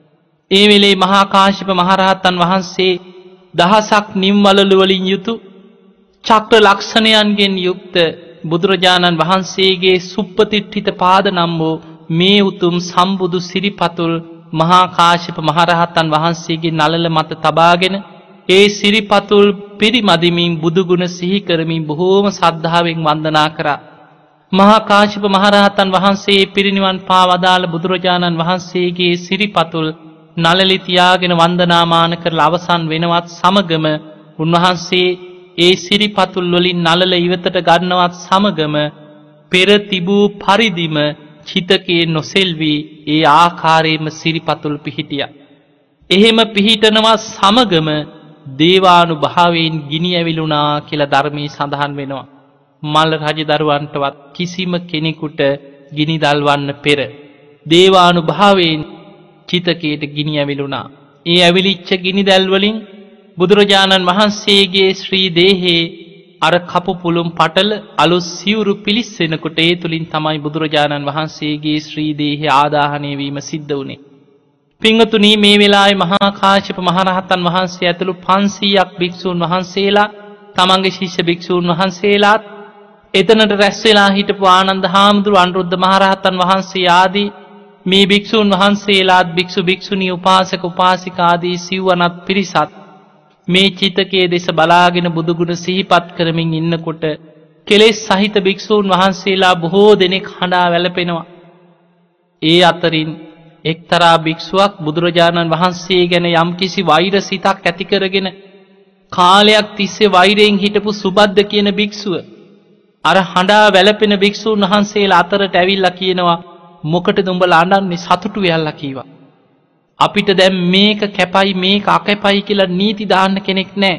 ඒ වෙලේ මහා කාශ්‍යප මහරහතන් වහන්සේ දහසක් නිම්වලලු වලින් යුතු චක්‍ර ලක්ෂණයන්ගෙන් යුක්ත බුදුරජාණන් වහන්සේගේ සුප්පතිට්ඨිත පාද නම් වූ මේ උතුම් සම්බුදු සිරිපතුල් මහා කාශ්‍යප මහරහතන් වහන්සේගේ නළල මත තබාගෙන ඒ සිරිපතුල් පිරිමදිමින් බුදුගුණ සිහි කරමින් බොහෝම ශ්‍රද්ධාවෙන් වන්දනා කරා. මහා කාශ්‍යප මහරහතන් වහන්සේ පිරිනිවන් පා වදාළ බුදුරජාණන් වහන්සේගේ සිරිපතුල් නළලි තියාගෙන වන්දනාමාන කරලා අවසන් වෙනවත් සමගම උන්වහන්සේ ඒ සිරිපතුල් වලින් නළල ඉවතට ගන්නවත් සමගම පෙර තිබූ පරිදිම චිතකේ නොසෙල්වි ඒ ආකාරයෙන්ම සිරිපතුල් පිහිටියා. එහෙම පිහිටනවා සමගම දේවානුභාවයෙන් ගිනි ඇවිලුණා කියලා ධර්මයේ සඳහන් වෙනවා. මල් රජදරුවන්ටවත් කිසිම කෙනෙකුට ගිනි දල්වන්න පෙර දේවානුභාවයෙන් චිතකයට ගිනි ඇවිලුණා. ඒ ඇවිලිච්ච ගිනි දැල් වලින් බුදුරජාණන් වහන්සේගේ ශ්‍රී දේහේ අර කපුපුළුම් පටල අලුත් සිවුරු පිලිස්සෙනකොට ඒ තුලින් තමයි බුදුරජාණන් වහන්සේගේ ශ්‍රී දේහය ආදාහනය වීම සිද්ධ වුණේ. පින්වතුනි මේ වෙලාවේ මහා කාශ්‍යප මහරහතන් වහන්සේ ඇතුළු 500ක් භික්ෂූන් වහන්සේලා තමන්ගේ ශිෂ්‍ය භික්ෂූන් වහන්සේලාත් එතනට රැස් වෙලා හිටපු ආනන්ද හාමුදුරුව අනුරුද්ධ මහරහතන් වහන්සේ ආදී මේ භික්ෂූන් වහන්සේලාත් භික්ෂු භික්ෂුණී උපාසක උපාසිකා ආදී සිව්වනත් පිරිසත් මේ චිතකයේ දෙස බලාගෙන බුදුගුණ සිහිපත් කරමින් ඉන්නකොට කෙලෙස් සහිත භික්ෂූන් වහන්සේලා බොහෝ දෙනෙක් හඬා වැළපෙනවා. ඒ අතරින් එක්තරා භික්ෂුවක් බුදුරජාණන් වහන්සේ ගැන යම්කිසි වෛර සිතක් ඇති කරගෙන කාලයක් තිස්සේ වෛරයෙන් හිටපු සුබද්ද කියන භික්ෂුව අර හඬා වැළපෙන භික්ෂූන් වහන්සේලා අතරට ඇවිල්ලා කියනවා මොකටද උඹලා අඬන්නේ සතුටු වෙයල්ලා කීවා. අපිට දැන් මේක කැපයි මේක අකැපයි කියලා නීති දාන්න කෙනෙක් නැහැ.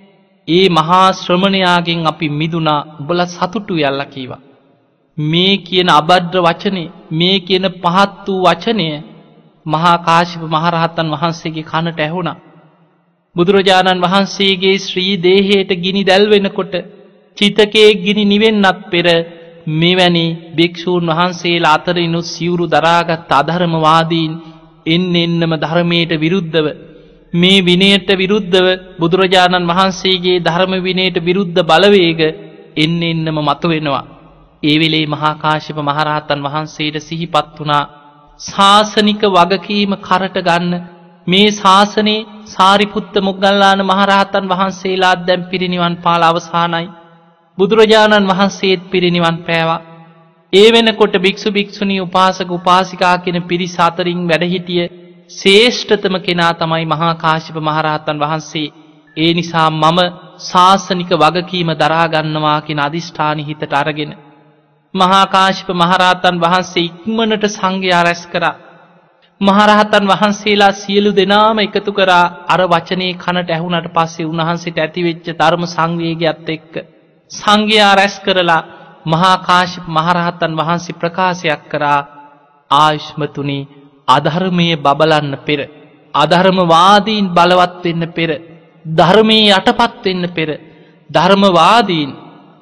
ඒ මහා ශ්‍රමණයාගෙන් අපි මිදුණා උඹලා සතුටු වෙයල්ලා කීවා. මේ කියන අබද්ද්‍ර වචනේ මේ කියන පහත් වූ වචනය මහා කාශ්‍යප මහරහතන් වහන්සේගේ කනට ඇහුණා. බුදුරජාණන් වහන්සේගේ ශ්‍රී දේහයට ගිනි දැල් වෙනකොට චිතකයේ ගිනි නිවෙන්නත් පෙර මෙවැනි භික්ෂූන් වහන්සේලා අතරිනුත් සිවුරු දරාගත් අධර්මවාදීන් එන්නෙන්නම ධර්මයට විරුද්ධව මේ විනයට විරුද්ධව බුදුරජාණන් වහන්සේගේ ධර්ම විනයට විරුද්ධ බලවේග එන්නෙන්නම මතුවෙනවා. ඒ වෙලේ මහා කාශ්‍යප මහරහතන් වහන්සේට සිහිපත් වුණා ශාසනික වගකීම කරට ගන්න මේ ශාසනේ සාරිපුත්ත මොග්ගල්ලාන මහරහතන් වහන්සේලාත් දැන් පිරිනිවන් පාලා අවසానයි. බුදුරජාණන් වහන්සේත් පිරිනිවන් පෑවා. ඒ වෙනකොට භික්ෂු භික්ෂුණී උපාසක උපාසිකා කියන පිරිස අතරින් වැඩ සිටිය ශ්‍රේෂ්ඨතම කෙනා තමයි මහා කාශ්‍යප මහරහතන් වහන්සේ. ඒ නිසා මම ශාසනික වගකීම දරා ගන්නවා කියන අදිෂ්ඨානෙ හිතට අරගෙන මහා කාශ්‍යප මහරහතන් වහන්සේ ඉක්මනට සංඝයා රැස් කරා. මහරහතන් වහන්සේලා සියලු දෙනාම එකතු කරා අර වචනේ කනට ඇහුණට පස්සේ උන්වහන්සේට ඇතිවෙච්ච ධර්ම සංවේගයත් එක්ක සංඝයා රැස් කරලා මහා කාශ්‍යප මහරහතන් වහන්සේ ප්‍රකාශයක් කරා ආයුෂ්මතුනි අධර්මයේ බබලන්න පෙර අධර්මවාදීන් බලවත් වෙන්න පෙර ධර්මයේ යටපත් වෙන්න පෙර ධර්මවාදීන්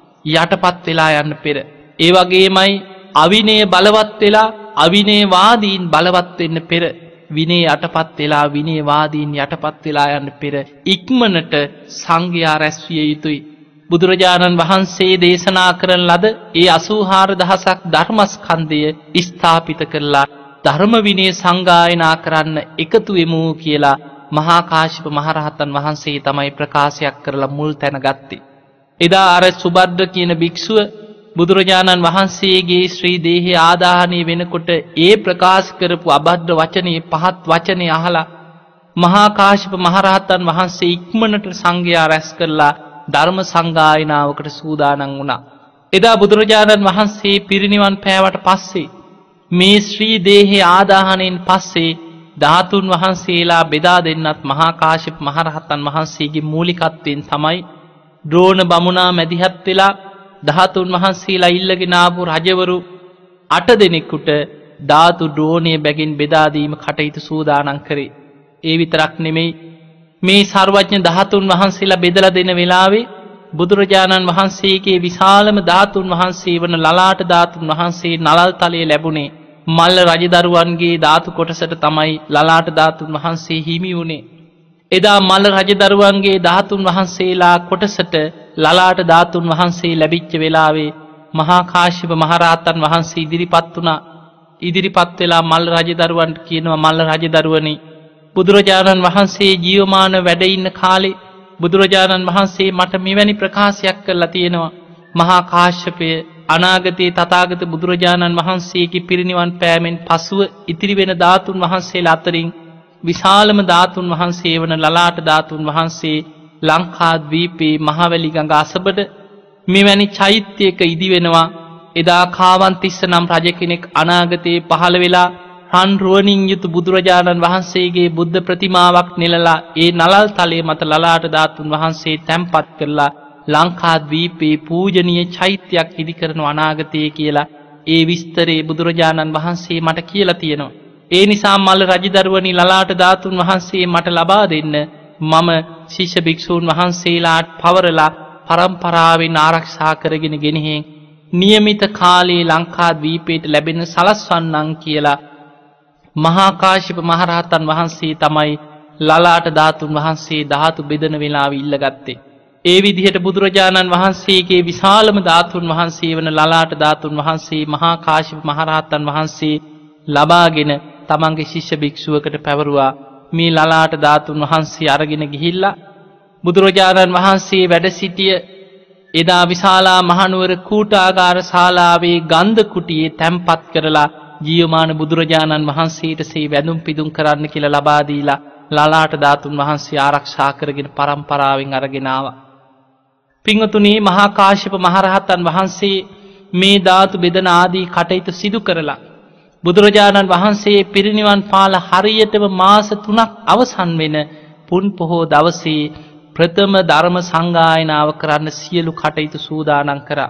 යටපත් වෙලා යන්න පෙර ඒ වගේමයි අවිනය බලවත් වෙලා අවිනයවාදීන් බලවත් වෙන්න පෙර විනය යටපත් වෙලා විනයවාදීන් යටපත් වෙලා යන්න පෙර ඉක්මනට සංඝයා රැස් විය යුතුයි. බුදුරජාණන් වහන්සේ දේශනා කරන ලද ඒ 84000ක් ධර්මස්කන්ධය ස්ථාපිත කරලා ධර්ම විනය සංගායනා කරන්න එකතු වෙමු කියලා මහා කාශ්‍යප මහරහතන් වහන්සේ තමයි ප්‍රකාශයක් කරලා මුල් තැන ගත්තේ. එදා අර සුබද්ද කියන භික්ෂුව බුදුරජාණන් වහන්සේගේ ශ්‍රී දේහය ආදාහනය වෙනකොට ඒ ප්‍රකාශ කරපු අබද්ද වචනේ පහත් වචනේ අහලා මහා කාශ්‍යප මහරහතන් වහන්සේ ඉක්මනට සංඝයා රැස් කරලා ධර්ම සංගායනාවකට සූදානම් වුණා. එදා බුදුරජාණන් වහන්සේ පිරිනිවන් පෑවට පස්සේ මේ ශ්‍රී දේහය ආදාහනයෙන් පස්සේ ධාතුන් වහන්සේලා බෙදා දෙන්නත් මහා කාශ්‍යප මහරහතන් වහන්සේගේ මූලිකත්වයෙන් තමයි ද්‍රෝණ බමුණා මැදිහත් වෙලා ධාතුන් වහන්සේලා ඉල්ලගෙන ආපු රජවරු 8 දෙනෙකුට ධාතු ද්‍රෝණයේ බැගින් බෙදා දීම කටයුතු සූදානම් කරේ. ඒ විතරක් නෙමෙයි මේ සර්වඥ ධාතුන් වහන්සේලා බෙදලා දෙන වෙලාවේ බුදුරජාණන් වහන්සේගේ විශාලම ධාතුන් වහන්සේ වන ලලාට ධාතුන් වහන්සේ නලල් තලයේ ලැබුණේ මල්ල රජදරුවන්ගේ ධාතු කොටසට තමයි ලලාට ධාතුන් වහන්සේ හිමි වුණේ. එදා මල්ල රජදරුවන්ගේ ධාතුන් වහන්සේලා කොටසට ලලාට ධාතුන් වහන්සේ ලැබිච්ච වෙලාවේ මහා කාශ්‍යප මහරහතන් වහන්සේ ඉදිරිපත් වුණා. ඉදිරිපත් වෙලා මල්ල රජදරුවන්ට කියනවා මල්ල රජදරුවනි බුදුරජාණන් වහන්සේ ජීවමාන වැඩ ඉන්න කාලේ බුදුරජාණන් වහන්සේ මට මෙවැනි ප්‍රකාශයක් කරලා තියෙනවා. මහා කාශ්‍යපය අනාගතයේ තථාගත බුදුරජාණන් වහන්සේගේ පිරිනිවන් පෑමෙන් පසුව ඉතිරි වෙන ධාතුන් වහන්සේලා අතරින් විශාලම ධාතුන් වහන්සේ වන ලලාට ධාතුන් වහන්සේ ලංකාද්වීපයේ මහවැලි ගඟ අසබඩ මෙවැනි චෛත්‍යයක ඉදි වෙනවා. එදා කාවන්තිස්ස නම් රජ කෙනෙක් අනාගතයේ පහළ වෙලා රන් රුවණින් යුතු බුදුරජාණන් වහන්සේගේ බුද්ධ ප්‍රතිමාවක් නෙලලා ඒ නලල් තලයේ මත ලලාට ධාතුන් වහන්සේ තැන්පත් කරලා ලංකාද්වීපයේ පූජනීය චෛත්‍යයක් ඉදි කරන අනාගතයේ කියලා ඒ විස්තරේ බුදුරජාණන් වහන්සේ මට කියලා තියෙනවා. ඒ නිසා මල්ල රජදරුවනි ලලාට ධාතුන් වහන්සේ මට ලබා දෙන්න මම ශිෂ්‍ය භික්ෂූන් වහන්සේලාට පවරලා පරම්පරාවෙන් ආරක්ෂා කරගෙන ගෙනෙහින් નિયમિત කාලේ ලංකාද්වීපයට ලැබෙන සලස්වන්නම් කියලා මහා කාශ්‍යප මහරහතන් වහන්සේ තමයි ලලාට ධාතුන් වහන්සේ ධාතු බෙදන වෙලාව ඉල්ලගත්තේ. ඒ විදිහට බුදුරජාණන් වහන්සේගේ විශාලම ධාතුන් වහන්සේ වන ලලාට ධාතුන් වහන්සේ මහා කාශ්‍යප මහරහතන් වහන්සේ ලබාගෙන තමන්ගේ ශිෂ්‍ය භික්ෂුවකට පැවරුවා. මේ ලලාට ධාතුන් වහන්සේ අරගෙන ගිහිල්ලා බුදුරජාණන් වහන්සේ වැඩ සිටිය එදා විශාලා මහනුවර කූටාගාර ශාලාවේ ගන්ධ කුටියේ තැන්පත් කරලා ජීවමාන බුදුරජාණන් වහන්සේට සේ වැඳුම් පිදුම් කරන්න කියලා ලබා දීලා ලලාට ධාතුන් වහන්සේ ආරක්ෂා කරගෙන පරම්පරාවෙන් අරගෙන ආවා. පින්වතුනි මහා කාශ්‍යප මහරහතන් වහන්සේ මේ ධාතු බෙදන ආදී කටයුතු සිදු කරලා බුදුරජාණන් වහන්සේ පිරිනිවන් පාල හරියටම මාස 3ක් අවසන් වෙන පුන් පොහෝ දවසේ ප්‍රථම ධර්ම සංගායනාව කරන්න සියලු කටයුතු සූදානම් කරා.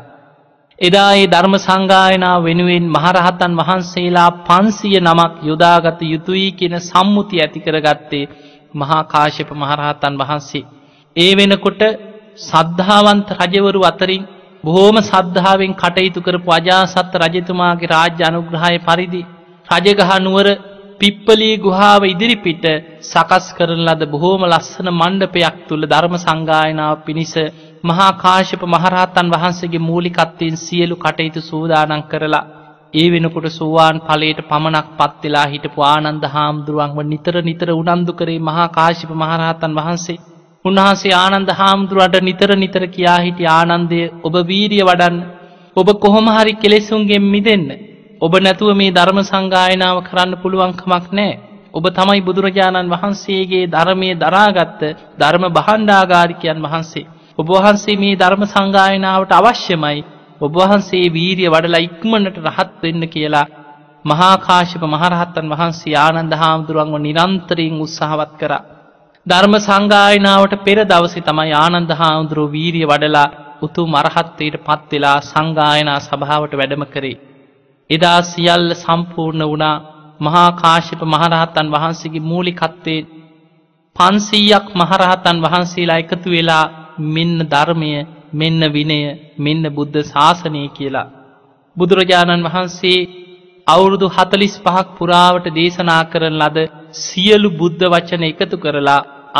එදා ඒ ධර්ම සංගායනාව වෙනුවෙන් මහරහතන් වහන්සේලා 500 නමක් යොදාගත යුතුයි කියන සම්මුතිය ඇති කරගත්තේ මහා කාශ්‍යප මහරහතන් වහන්සේ. ඒ වෙනකොට සද්ධාවන්ත රජවරු අතරින් බොහෝම ශ්‍රද්ධාවෙන් කටයුතු කරපු අජාසත් රජතුමාගේ රාජ්‍ය අනුග්‍රහය පරිදි රජගහ නුවර පිප්පලී ගුහාව ඉදිරිපිට සකස් කරන ලද බොහෝම ලස්සන මණ්ඩපයක් තුල ධර්ම සංගායනාව පිණිස මහා කාශ්‍යප මහරහතන් වහන්සේගේ මූලිකත්වයෙන් සියලු කටයුතු සූදානම් කරලා ඒ වෙනකොට සෝවාන් ඵලයට පමණක් පත් වෙලා හිටපු ආනන්ද හාමුදුරුවන්ව නිතර උනන්දු කරේ මහා කාශ්‍යප මහරහතන් වහන්සේ. උන්වහන්සේ ආනන්ද හාමුදුරුවන්ට නිතර කියා හිටි ආනන්දය ඔබ වීරිය වඩන්න. ඔබ කොහොම හරි කෙලෙසුන්ගෙන් මිදෙන්න. ඔබ නැතුව මේ ධර්ම සංගායනාව කරන්න පුළුවන් කමක් නැහැ. ඔබ තමයි බුදුරජාණන් වහන්සේගේ ධර්මයේ දරාගත් ධර්ම භාණ්ඩාගාරිකයන් වහන්සේ. ඔබ වහන්සේ මේ ධර්ම සංගායනාවට අවශ්‍යමයි. ඔබ වහන්සේ වීරිය වඩලා ඉක්මනට රහත් වෙන්න කියලා මහා කාශ්‍යප මහරහතන් වහන්සේ ආනන්ද හාමුදුරුවන්ව නිරන්තරයෙන් උත්සාහවත් කරා. ධර්ම සංගායනාවට පෙර දවසේ තමයි ආනන්ද හාමුදුරුවෝ වීරිය වඩලා උතුම් අරහත්ත්වයට පත් වෙලා සංගායනා සභාවට වැඩම කරේ. එදා සියල්ල සම්පූර්ණ වුණා. මහා කාශ්‍යප මහරහතන් වහන්සේගේ මූලිකත්වයෙන් 500ක් මහරහතන් වහන්සේලා එකතු වෙලා මෙන්න ධර්මය, මෙන්න විනය, මෙන්න බුද්ධ ශාසනය කියලා. බුදුරජාණන් වහන්සේ අවුරුදු 45ක් පුරාවට දේශනා කරන ලද සියලු බුද්ධ වචන එකතු කරලා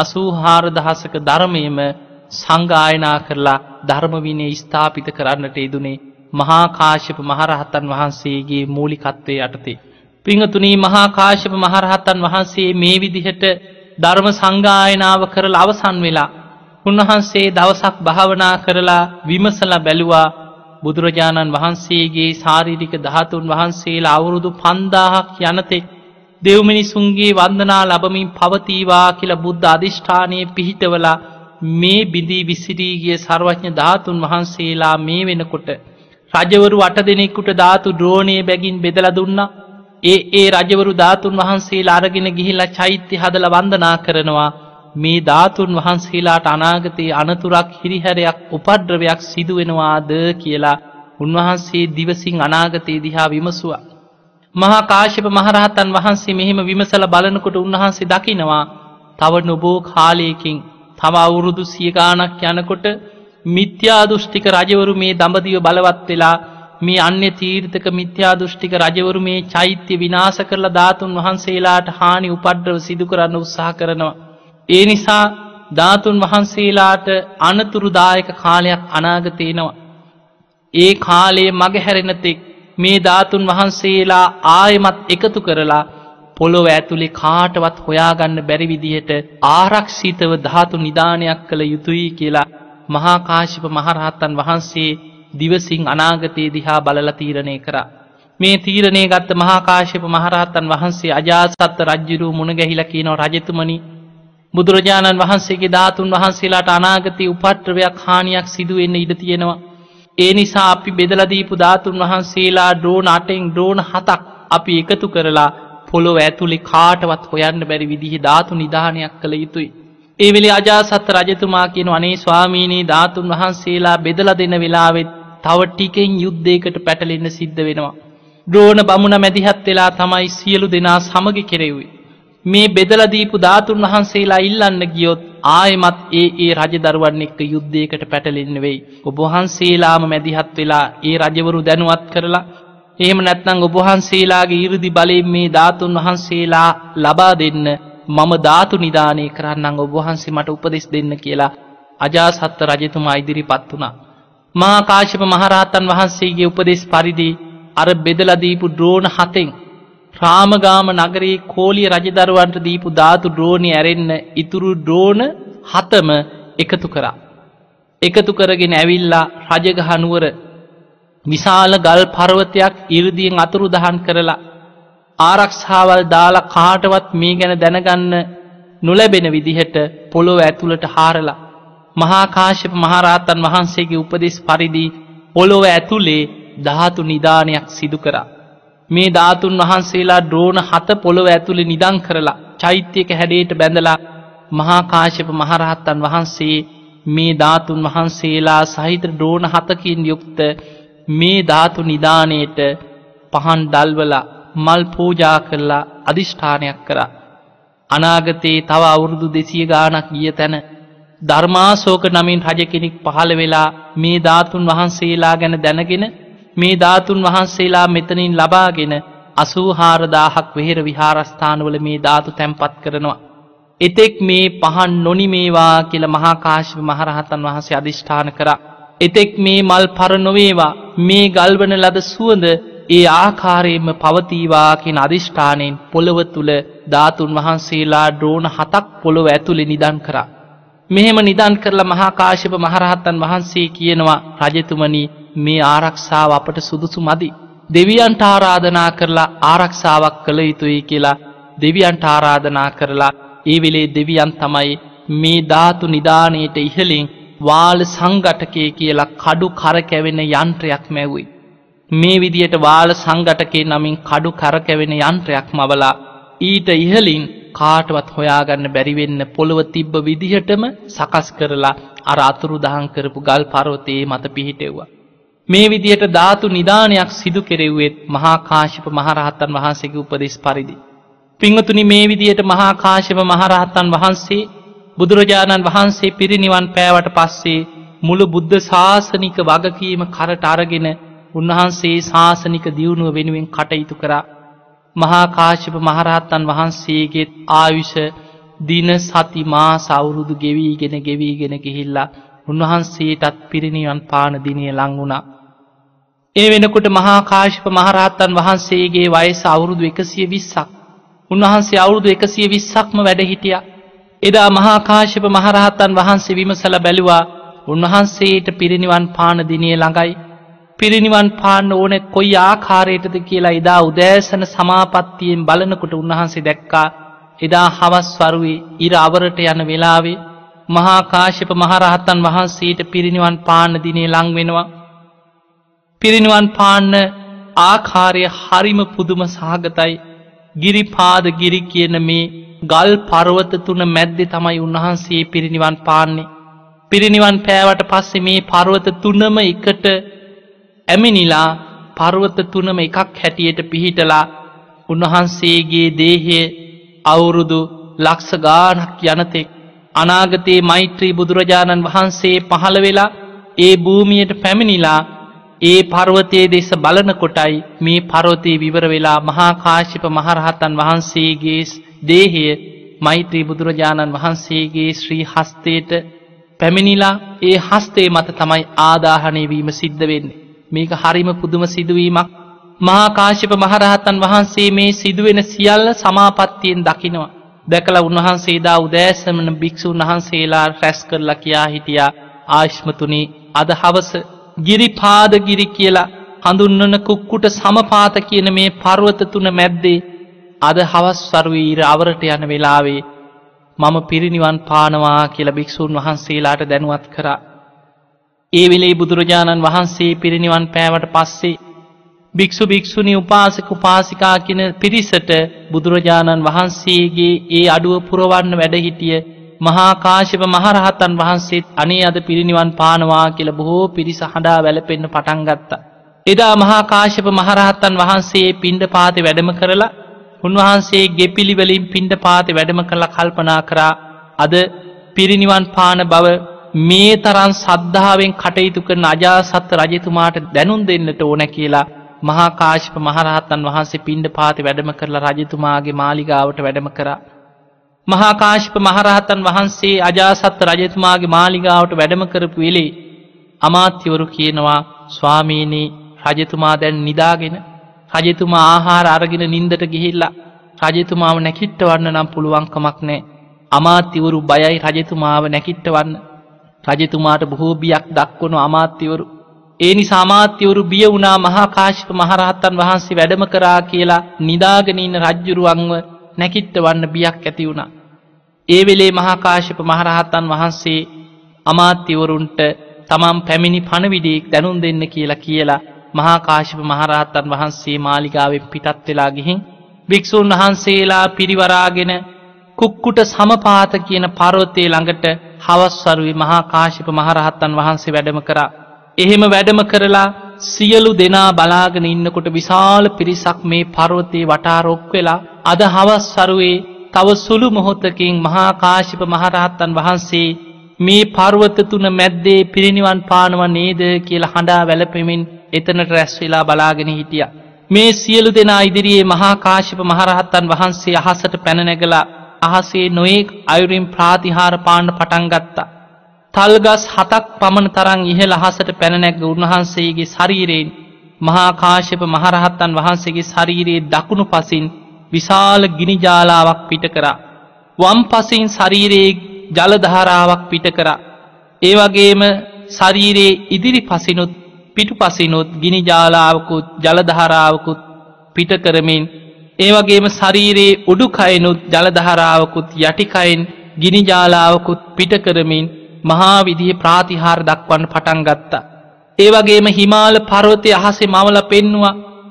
84000ක ධර්මයේම සංගායනා කරලා ධර්ම විනය ස්ථාපිත කරන්නට යෙදුනේ මහා කාශ්‍යප මහරහතන් වහන්සේගේ මූලිකත්වයේ යටතේ. පින්වතුනි, මහා කාශ්‍යප මහරහතන් වහන්සේ මේ විදිහට ධර්ම සංගායනාව කරලා අවසන් වෙලා උන්වහන්සේ දවසක් භාවනා කරලා විමසලා බැලුවා බුදුරජාණන් වහන්සේගේ ශාරීරික ධාතුන් වහන්සේලා අවුරුදු 5000ක් යනතෙක් දෙව් මිනිසුන්ගේ වන්දනා ලැබමින් පවතිවා කියලා බුද්ධ අධිෂ්ඨානයේ පිහිටවලා මේ බිඳී විසිරී ගිය සර්වඥ ධාතුන් වහන්සේලා මේ වෙනකොට රජවරු 8 දෙනෙකුට ධාතු ද්‍රෝණයේ බැගින් බෙදලා දුන්නා. ඒ රජවරු ධාතුන් වහන්සේලා අරගෙන ගිහිල්ලා චෛත්‍ය හදලා වන්දනා කරනවා. මේ ධාතුන් වහන්සේලාට අනාගතයේ අනතුරක්, හිරිහැරයක්, උපද්‍රවයක් සිදු වෙනවාද කියලා උන්වහන්සේ දිවසින් අනාගතයේ දිහා විමසුවා. මහා කාශ්‍යප මහරහතන් වහන්සේ මෙහිම විමසලා බලනකොට උන්වහන්සේ දකිනවා තව නොබෝ කාලයකින්, තව අවුරුදු 100 ගාණක් යනකොට මිත්‍යා දෘෂ්ටික රජවරු මේ දඹදිව බලවත් වෙලා මේ අන්‍ය තීර්ථක මිත්‍යා දෘෂ්ටික රජවරු මේ චෛත්‍ය විනාශ කරලා ධාතුන් වහන්සේලාට හානි උපද්‍රව සිදු කරන්න උත්සාහ කරනවා. ඒ නිසා ධාතුන් වහන්සේලාට අනතුරුදායක කාලයක් අනාගතේ එනවා. ඒ කාලයේ මගහැරෙන තෙක් මේ ධාතුන් වහන්සේලා ආයමත් එකතු කරලා පොළොව ඇතුලේ කාටවත් හොයාගන්න බැරි විදිහට ආරක්ෂිතව ධාතු නිදානයක් කළ යුතුයි කියලා මහා කාශ්‍යප මහරහතන් වහන්සේ දිවසින් අනාගතයේ දිහා බලලා තීරණය කරා. මේ තීරණය ගත්ත මහා කාශ්‍යප මහරහතන් වහන්සේ අජාසත් රජුරු මුණ ගැහිලා කියනවා, රජතුමනි, බුදුරජාණන් වහන්සේගේ ධාතුන් වහන්සේලාට අනාගතයේ උපද්‍රවයක්, හානියක් සිදු වෙන්න ඉඩ තියෙනවා. ඒ නිසා අපි බෙදලා දීපු ධාතුන් වහන්සේලා ඩ්‍රෝන 8න් ඩ්‍රෝන 7ක් අපි එකතු කරලා පොළොව ඇතුලේ කාටවත් හොයන්න බැරි විදිහේ ධාතු නිදානයක් කළ යුතුයි. ඒ වෙලේ අජාසත් රජතුමා කියනවා, අනේ ස්වාමීනි, ධාතුන් වහන්සේලා බෙදලා දෙන වෙලාවෙත් තව ටිකෙන් යුද්ධයකට පැටලෙන්න සිද්ධ වෙනවා. ද්‍රෝණ බමුණ මැදිහත් වෙලා තමයි සියලු දෙනා සමග කෙරෙව්වේ. මේ බෙදලා දීපු ධාතුන් වහන්සේලා ඉල්ලන්න ගියොත් ආයෙමත් ඒ රජදරුවන් එක්ක යුද්ධයකට පැටලෙන්න වෙයි. ඔබ වහන්සේලාම මැදිහත් වෙලා ඒ රජවරු දැනුවත් කරලා, එහෙම නැත්නම් ඔබ වහන්සේලාගේ 이르දි බලයෙන් මේ ධාතුන් වහන්සේලා ලබා දෙන්න, මම ධාතු නිදානය කරන්නම්, ඔබ වහන්සේ මට උපදෙස් දෙන්න කියලා අජාසත් රජතුමා ඉදිරිපත් වුණා. මහා කාශ්‍යප මහරහතන් වහන්සේගේ උපදෙස් පරිදි අර බෙදලා දීපු ද්‍රෝණ 7න් රාමගාම නගරයේ කෝලිය රජදරුවන්ට දීපු ධාතු ද්‍රෝණي ඇරෙන්න ඉතුරු ද්‍රෝණ 7ම එකතු කරා. එකතු කරගෙන ඇවිල්ලා රජගහ නුවර විශාල ගල් පර්වතයක් 이르දියෙන් අතුරුදහන් කරලා ආරක්ෂාවල් දාලා කාටවත් මේ ගැන දැනගන්න නොලැබෙන විදිහට පොළොව ඇතුළට හාරලා මහා කාශ්‍යප මහරහතන් වහන්සේගේ උපදෙස් පරිදි පොළොව ඇතුලේ ධාතු නිදානයක් සිදු කරා. මේ ධාතුන් වහන්සේලා ද්‍රෝණ 7 පොළොව ඇතුලේ නිදන් කරලා චෛත්‍යයක හැඩයට බැඳලා මහා කාශ්‍යප මහරහතන් වහන්සේ මේ ධාතුන් වහන්සේලා සහිත ද්‍රෝණ 7කින් යුක්ත මේ ධාතු නිදානයේට පහන් දැල්වලා මල් පූජා කරලා අදිෂ්ඨානයක් කරා. අනාගතේ තව අවුරුදු 200 ගාණක් ගිය තැන ධර්මාශෝක නමින් රජ කෙනෙක් පහළ වෙලා මේ ධාතුන් වහන්සේලා ගැන දැනගෙන මේ ධාතුන් වහන්සේලා මෙතනින් ලබාගෙන 84000ක් වෙහෙර විහාරස්ථානවල මේ ධාතු තැන්පත් කරනවා. එතෙක් මේ පහන් නොනිමේවා කියලා මහා කාශ්‍යප මහරහතන් වහන්සේ අදිෂ්ඨාන කරා. එතෙක් මේ මල් පර නොවේවා, මේ ගල්වන ලද සුවඳ ඒ ආකාරයෙන්ම පවතිවා කියන අදිෂ්ඨානයෙන් පොළව තුල ධාතුන් වහන්සේලා ද්‍රෝණ 7ක් පොළව ඇතුලේ නිදන් කරා. මෙහෙම නිදන් කරලා මහා කාශ්‍යප මහරහතන් වහන්සේ කියනවා, රජතුමනි, මේ ආරක්ෂාව අපට සුදුසු මදි. දෙවියන්ට ආරාධනා කරලා ආරක්ෂාවක් කළ යුතුයි කියලා දෙවියන්ට ආරාධනා කරලා ඒ වෙලේ දෙවියන් තමයි මේ ධාතු නිදානයේට ඉහළින් වාල සංඝටකේ කියලා කඩු කරකැවෙන යන්ත්‍රයක් මැව්වේ. මේ විදියට වාල සංඝටකේ නමින් කඩු කරකැවෙන යන්ත්‍රයක් මවලා ඊට ඉහළින් කාටවත් හොයාගන්න බැරි වෙන්න පොළව තිබ්බ විදිහටම සකස් කරලා අර අතුරුදහන් කරපු ගල් පර්වතයේ මත පිහිටෙව්වා. මේ විදියට ධාතු නිදානයක් සිදු කෙරෙව්වෙත් මහා කාශ්‍යප මහරහතන් වහන්සේගේ උපදෙස් පරිදි. පින්වතුනි, මේ විදියට මහා කාශ්‍යප මහරහතන් වහන්සේ බුදුරජාණන් වහන්සේ පිරිනිවන් පෑවට පස්සේ මුළු බුද්ධ ශාසනික වගකීම කරට අරගෙන උන්වහන්සේ ශාසනික දියුණුව වෙනුවෙන් කටයුතු කරා. මහා කාශ්‍යප මහරහතන් වහන්සේගේ ආයුෂ දින සති මාස අවුරුදු ගෙවීගෙන ගිහිල්ලා උන්වහන්සේටත් පිරිනිවන් පාන දිනය ලං වුණා. ඒ වෙනකොට මහා කාශ්‍යප මහරහතන් වහන්සේගේ වයස අවුරුදු 120ක්. උන්වහන්සේ අවුරුදු 120ක්ම වැඩ හිටියා. එදා මහා කාශ්‍යප මහරහතන් වහන්සේ විමසලා බැලුවා උන්වහන්සේට පිරිනිවන් පාන දිනය ළඟයි. පිරිනිවන් පාන්න ඕනේ කොයි ආකාරයටද කියලා එදා උදෑසන සමාපත්තියෙන් බලනකොට උන්වහන්සේ දැක්කා එදා හවස් වරුවේ ඉර අවරට යන වෙලාවේ මහා කාශ්‍යප මහරහතන් වහන්සේට පිරිනිවන් පාන්න දිනේ ලං වෙනවා. පිරිනිවන් පාන්න ආකාරය හරිම පුදුම සහගතයි. ගිරිපාද ගිරි කියන මේ ගල් පර්වත තුන මැද්දේ තමයි උන්වහන්සේ පිරිනිවන් පාන්නේ. පිරිනිවන් පෑවට පස්සේ මේ පර්වත තුනම එකට ඇමිනිලා පර්වත තුනම එකක් හැටියට පිහිටලා උන්වහන්සේගේ දේහය අවුරුදු ලක්ෂ ගාණක් යනතෙක් අනාගතයේ මෛත්‍රී බුදුරජාණන් වහන්සේ පහළ වෙලා ඒ භූමියට පැමිණිලා ඒ පර්වතයේ දෙස බලන කොටයි මේ පර්වතයේ විවර වෙලා මහා කාශ්‍යප මහරහතන් වහන්සේගේ දේහය මෛත්‍රී බුදුරජාණන් වහන්සේගේ ශ්‍රී හස්තයට පැමිණිලා ඒ හස්තේ මත තමයි ආදාහණය වීම සිද්ධ වෙන්නේ. මේක හරිම පුදුම සිදුවීමක්. මහා කාශ්‍යප මහරහතන් වහන්සේ මේ සිදුවෙන සියල්ල සමාපත්තියෙන් දකිනවා. දැකලා උන්වහන්සේ දා උදෑසන භික්ෂුන් වහන්සේලා රැස් කරලා කියා හිටියා ආශ්මතුනි අද හවස ගිරිපාද ගිරි කියලා හඳුන්වන කුක්කුට සමපාත කියන මේ පර්වත තුන මැද්දේ අද හවස් වරුවේ ඉර අවරට යන වෙලාවේ මම පිරිනිවන් පානවා කියලා භික්ෂුන් වහන්සේලාට දැනුවත් කරා. ඒ වෙලේ බුදුරජාණන් වහන්සේ පිරිනිවන් පෑවට පස්සේ භික්ෂු භික්ෂුණී උපාසක උපාසිකා කියන පිරිසට බුදුරජාණන් වහන්සේගේ ඒ අඩුව පුරවන්න වැඩ හිටිය මහා කාශ්‍යප මහරහතන් වහන්සේත් අනේ අද පිරිනිවන් පානවා කියලා බොහෝ පිරිස හඬා වැළපෙන්න පටන් ගත්තා. එදා මහා කාශ්‍යප මහරහතන් වහන්සේ පිණ්ඩපාතේ වැඩම කරලා උන්වහන්සේ ගෙපිලි වලින් පිණ්ඩපාතේ වැඩම කරලා කල්පනා කරා අද පිරිනිවන් පාන බව මේ තරම් සද්ධාවෙන් කටයුතු කරන අජාසත් රජතුමාට දැනුම් දෙන්නට ඕන කියලා මහා කාශ්‍යප මහරහතන් වහන්සේ පිණ්ඩපාතේ වැඩම කරලා රජතුමාගේ මාලිගාවට වැඩම කරා. මහා කාශ්‍යප මහරහතන් වහන්සේ අජාසත් රජතුමාගේ මාලිගාවට වැඩම කරපු වෙලේ අමාත්‍යවරු කියනවා ස්වාමීනි රජතුමා දැන් නිදාගෙන රජතුමා ආහාර අරගෙන නිින්දට ගිහිල්ලා රජතුමාව නැකිටවන්න නම් පුළුවන් කමක් නැහැ. අමාත්‍යවරු බයයි රජතුමාව නැකිටවන්න. රජතුමාට බොහෝ බියක් දක්වන අමාත්‍යවරු. ඒ නිසා අමාත්‍යවරු බිය වුණා මහා කාශ්‍යප මහරහතන් වහන්සේ වැඩම කරා කියලා නිදාගෙන ඉන්න රජුරුවන්ව නැකිටවන්න බියක් ඇති වුණා. ඒ වෙලේ මහා කාශ්‍යප මහරහතන් වහන්සේ අමාත්‍යවරුන්ට තමන් පැමිණි පණවිඩයක් දැනුම් දෙන්න කියලා මහා කාශ්‍යප මහරහතන් වහන්සේ මාලිගාවෙන් පිටත් වෙලා ගිහින් භික්ෂුන් වහන්සේලා පිරිවරාගෙන කුක්කුට සමපාත කියන පර්වතයේ ළඟට හවස් වරුවේ මහා කාශ්‍යප මහරහතන් වහන්සේ වැඩම කරා. එහෙම වැඩම කරලා සියලු දෙනා බලාගෙන ඉන්නකොට විශාල පිරිසක් මේ පර්වතයේ වටා රොක් වෙලා අද හවස් වරුවේ තව සුළු මොහොතකින් මහා කාශ්‍යප මහරහතන් වහන්සේ මේ පර්වත තුන මැද්දේ පිරිනිවන් පානව නේද කියලා හඬා වැළපෙමින් එතනට රැස් වෙලා බලාගෙන හිටියා. මේ සියලු දෙනා ඉදිරියේ මහා කාශ්‍යප මහරහතන් වහන්සේ අහසට පැන නැගලා අහසේ නොයෙක් අයුරින් ප්‍රාතිහාර පාන්න පටන් ගත්තා. තල්ගස් 7ක් පමණ තරම් ඉහළ අහසට පැන නැග උන්වහන්සේගේ ශරීරයෙන් මහා කාශ්‍යප මහරහතන් වහන්සේගේ ශරීරයේ දකුණු පසින් විශාල ගිනි ජාලාවක් පිට කරා. වම් පසින් ශරීරයේ ජල ධාරාවක් පිට කරා. ඒ වගේම ශරීරයේ ඉදිරි පසිනුත් පිටුපසිනුත් ගිනි ජාලාවකුත් ජල ධාරාවකුත් පිට කරමින් ඒ වගේම ශරීරයේ උඩුකයනුත් ජල ධාරාවකුත් යටිකයෙන් ගිනි ජාලාවකුත් පිට කරමින් මහා විදිහේ ප්‍රාතිහාර දක්වන්න පටන් ගත්තා. ඒ වගේම හිමාල පර්වතයේ අහසේ මවලා පෙන්නුවා.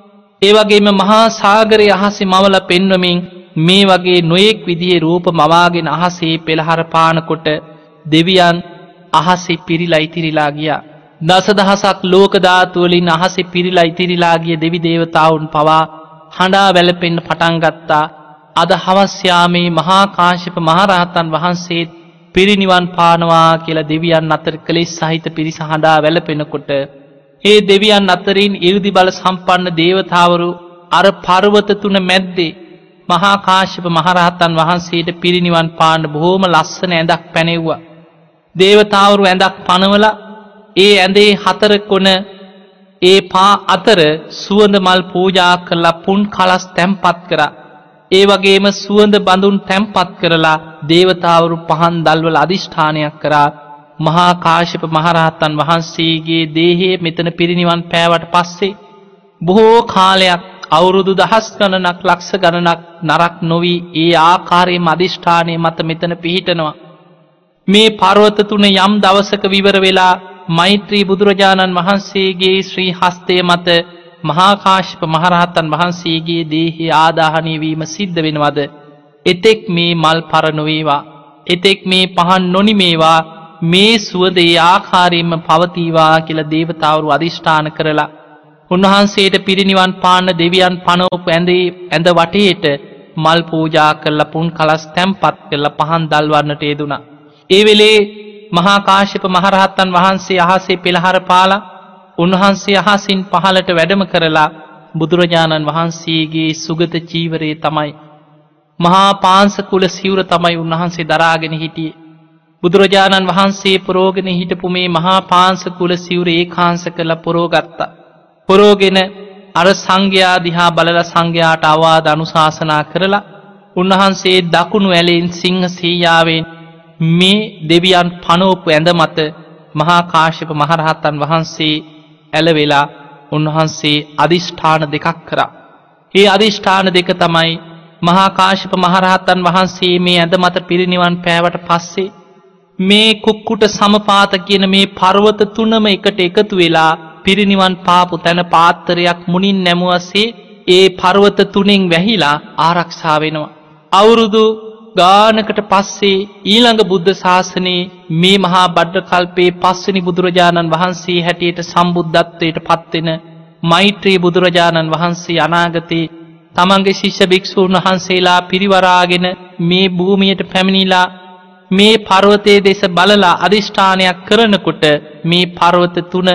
ඒ වගේම මහා සාගරයේ අහසේ මවලා පෙන්වමින් මේ වගේ නොයෙක් විදිහේ රූප මවාගෙන අහසේ පෙළහර පානකොට දෙවියන් අහසේ පිරීලා ඉතිරිලා ගියා. දසදහසක් ලෝක ධාතු වලින් අහසේ පිරීලා ඉතිරිලා ගිය දෙවි දේවතාවුන් පවා හඬා වැළපෙන්න පටන් ගත්තා. අද හවස් යාමේ මහා කාශ්‍යප මහරහතන් වහන්සේ පිරිනිවන් පානවා කියලා දෙවියන් අතර ක්ලේශ සහිත පිරිස හඬා වැළපෙනකොට ඒ දෙවියන් අතරින් 이르දි බල සම්පන්න දේවතාවරු අර පර්වත තුන මැද්දේ මහා කාශ්‍යප මහරහතන් වහන්සේට පිරිනිවන් පාන්න බොහොම ලස්සන ඇඳක් පැනෙව්වා. දේවතාවරු ඇඳක් පනවලා ඒ ඇඳේ හතර කොන ඒ පා අතර සුවඳ මල් පූජා කරලා පුන් කලස් තැන්පත් කරා. ඒ වගේම සුවඳ බඳුන් තැන්පත් කරලා දේවතාවරු පහන් දැල්වල අදිෂ්ඨානයක් කරා. මහා කාශ්‍යප මහරහතන් වහන්සේගේ දේහය මෙතන පිරිනිවන් පෑවට පස්සේ බොහෝ කාලයක් අවුරුදු දහස් ගණනක් ලක්ෂ ගණනක් නරක් නොවි ඒ ආකාරයෙන්ම අදිෂ්ඨානයේ මත මෙතන පිහිටනවා. මේ පර්වත තුන යම් දවසක විවර වෙලා මෛත්‍රී බුදුරජාණන් වහන්සේගේ ශ්‍රී හස්තය මත මහා කාශ්‍යප මහරහතන් වහන්සේගේ දේහය ආදාහනය වීම සිද්ධ වෙනවද? එතෙක් මේ මල් පර නොවේවා, එතෙක් මේ පහන් නොනිමේවා, මේ සුවඳ ඒ ආකාරයෙන්ම පවතිවා කියලා දේවතාවරු අදිෂ්ඨාන කරලා උන්වහන්සේට පිරිනිවන් පාන්න දෙවියන් පනවපු ඇඳ වටේට මල් පූජා කරලා පුන් කලස් තැන්පත් කරලා පහන් දැල්වන්නට යෙදුණා. ඒ වෙලේ මහා කාශ්‍යප මහරහතන් වහන්සේ අහසේ පෙළහර පාලා උන්වහන්සේ අහසින් පහළට වැඩම කරලා බුදුරජාණන් වහන්සේගේ සුගත චීවරයේ තමයි මහා පාංශ කුල සිවුර තමයි උන්වහන්සේ දරාගෙන හිටියේ. බුදුරජාණන් වහන්සේ පුරෝගෙන හිටපු මේ මහා පාංශ කුල සිවුර ඒකාංශ කරලා පුරෝගත්තා. පුරෝගෙන අර සංඝයා දිහා බලලා සංඝයාට අවවාද අනුශාසනා කරලා උන්වහන්සේ දකුණු ඇලෙන් සිංහ සීයාවෙන් මේ දෙවියන් පනවපු ඇඳ මත මහා කාශ්‍යප මහරහතන් වහන්සේ ඇලවෙලා උන්වහන්සේ අදිෂ්ඨාන දෙකක් කරා. ඒ අදිෂ්ඨාන දෙක තමයි මහා කාශ්‍යප මහරහතන් වහන්සේ මේ ඇඳ මත පිරිනිවන් පෑවට පස්සේ මේ කුක්කුට සමපාත කියන මේ පර්වත තුනම එකට එකතු වෙලා පිරිනිවන් පාපු තැන පාත්තරයක් මුණින් නැමුවසේ ඒ පර්වත තුනෙන් වැහිලා ආරක්ෂා වෙනවා. අවුරුදු ගානකට පස්සේ ඊළඟ බුද්ධ ශාසනයේ මේ මහා බද්ද කල්පයේ පස්වෙනි බුදුරජාණන් වහන්සේ හැටියට සම්බුද්ධත්වයට පත්වෙන මෛත්‍රී බුදුරජාණන් වහන්සේ අනාගතේ තමන්ගේ ශිෂ්‍ය භික්ෂූන් වහන්සේලා පිරිවරාගෙන මේ භූමියට පැමිණිලා මේ පර්වතයේ දෙස බලලා අදිෂ්ඨානයක් කරනකොට මේ පර්වත තුන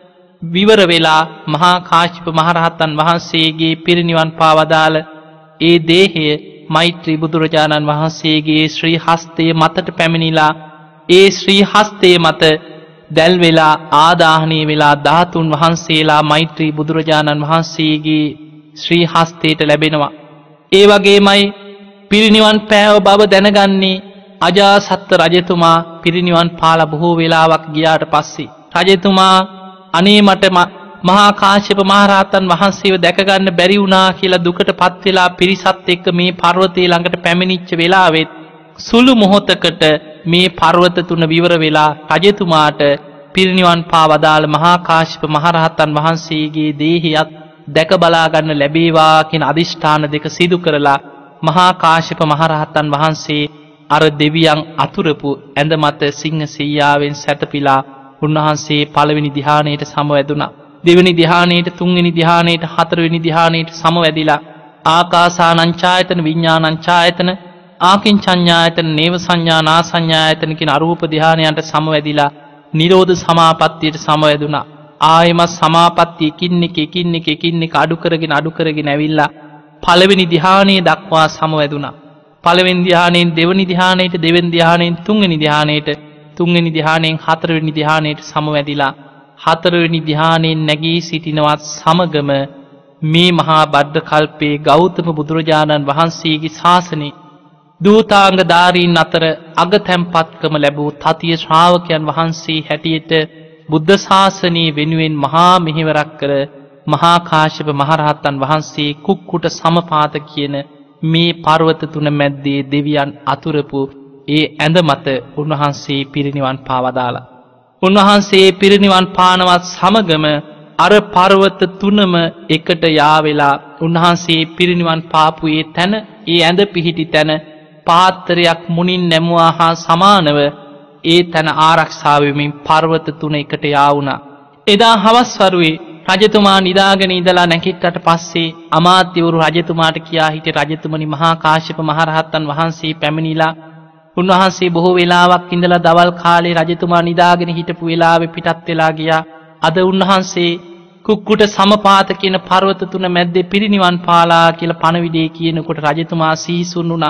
විවර වෙලා මහා කාශ්‍යප මහරහතන් වහන්සේගේ පිරිනිවන් පාවදාල ඒ දේහය මෛත්‍රී බුදුරජාණන් වහන්සේගේ ශ්‍රී හස්තය මතට පැමිණිලා ඒ ශ්‍රී හස්තය මත දැල් වෙලා ආදාහනය වෙලා ධාතුන් වහන්සේලා මෛත්‍රී බුදුරජාණන් වහන්සේගේ ශ්‍රී හස්තයට ලැබෙනවා. ඒ වගේමයි පිරිනිවන් පෑව බව දැනගන්නේ අජාසත් රජතුමා පිරිනිවන් පාලා බොහෝ වෙලාවක් ගියාට පස්සේ. රජතුමා අනේ මට මහා කාශ්‍යප මහරහතන් වහන්සේව දැක ගන්න බැරි වුණා කියලා දුකටපත් වෙලා පිරිසත් එක්ක මේ පර්වතයේ ළඟට පැමිණිච්ච වෙලාවෙත් සුළු මොහොතකට මේ පර්වත තුන විවර වෙලා රජතුමාට පිරිනිවන් පාවදාල මහා කාශ්‍යප මහරහතන් වහන්සේගේ දේහයත් දැක බලා ගන්න ලැබේවා කියන අදිෂ්ඨාන දෙක සිදු කරලා මහා කාශ්‍යප මහරහතන් වහන්සේ අර දෙවියන් අතුරපු ඇඳ මත සිංහ සීයාවෙන් සැතපීලා උන්වහන්සේ පළවෙනි ධ්‍යානයට සමවැදුණා. දෙවෙනි ධ්‍යානයට, තුන්වෙනි ධ්‍යානයට, හතරවෙනි ධ්‍යානයට සමවැදිලා ආකාසානංචායතන, විඥානංචායතන, ආකින්චඤ්ඤායතන, නේව සංඥා, නා සංඥායතන කියන අරූප ධ්‍යානයන්ට සමවැදිලා නිරෝධ සමාපත්තියට සමවැදුණා. ආයම සමාපත්තිය එකින් එක අඩු කරගෙන ඇවිල්ලා පළවෙනි ධ්‍යානයේ දක්වා සමවැදුණා. පළවෙනි ධ්‍යානයෙන් දෙවෙනි ධ්‍යානයට, දෙවෙනි ධ්‍යානයෙන් තුන්වෙනි ධ්‍යානයට, තුන්වෙනි ධ්‍යානයෙන් හතරවෙනි ධ්‍යානයට සමවැදිලා හතරවෙනි ධ්‍යානයෙන් නැගී සිටිනවත් සමගම මේ මහා බද්ද කල්පයේ ගෞතම බුදුරජාණන් වහන්සේගේ ශාසනයේ දූතාංගධාරීන් අතර අගතැන්පත්කම ලැබූ තතිය ශ්‍රාවකයන් වහන්සේ හැටියට බුද්ධ ශාසනයේ වෙනුවෙන් මහා මෙහෙවරක් කර මහා කාශ්‍යප මහරහතන් වහන්සේ කුක්කුට සමපාත කියන මේ පර්වත තුන මැද්දේ දෙවියන් අතුරපු ඒ ඇඳ මත උන්වහන්සේ පිරිනිවන් පාවදාලා. උන්වහන්සේ පිරිනිවන් පානවත් සමගම අර පර්වත තුනම එකට යාවෙලා උන්වහන්සේ පිරිනිවන් පාපු ඒ තැන, ඒ ඇඳ පිහිටි තැන පාත්‍රයක් මුණින් නැමුවා හා සමානව ඒ තැන ආරක්ෂා වෙමින් පර්වත තුන එකට යා වුණා. එදා හවස් වරුවේ රජතුමා නිදාගෙන ඉඳලා නැගිට්ටට පස්සේ අමාත්‍යවරු රජතුමාට කියා හිටියේ, රජතුමනි, මහා කාශ්‍යප මහරහතන් වහන්සේ පැමිණිලා උන්වහන්සේ බොහෝ වෙලාවක් ඉඳලා දවල් කාලේ රජතුමා නිදාගෙන හිටපු වෙලාවේ පිටත් වෙලා ගියා. අද උන්වහන්සේ කුක්කුට සමපාත කියන පර්වත තුන මැද්දේ පිරිනිවන් පාලා කියලා පණවිඩේ කියනකොට රජතුමා සීසුන් වුණා.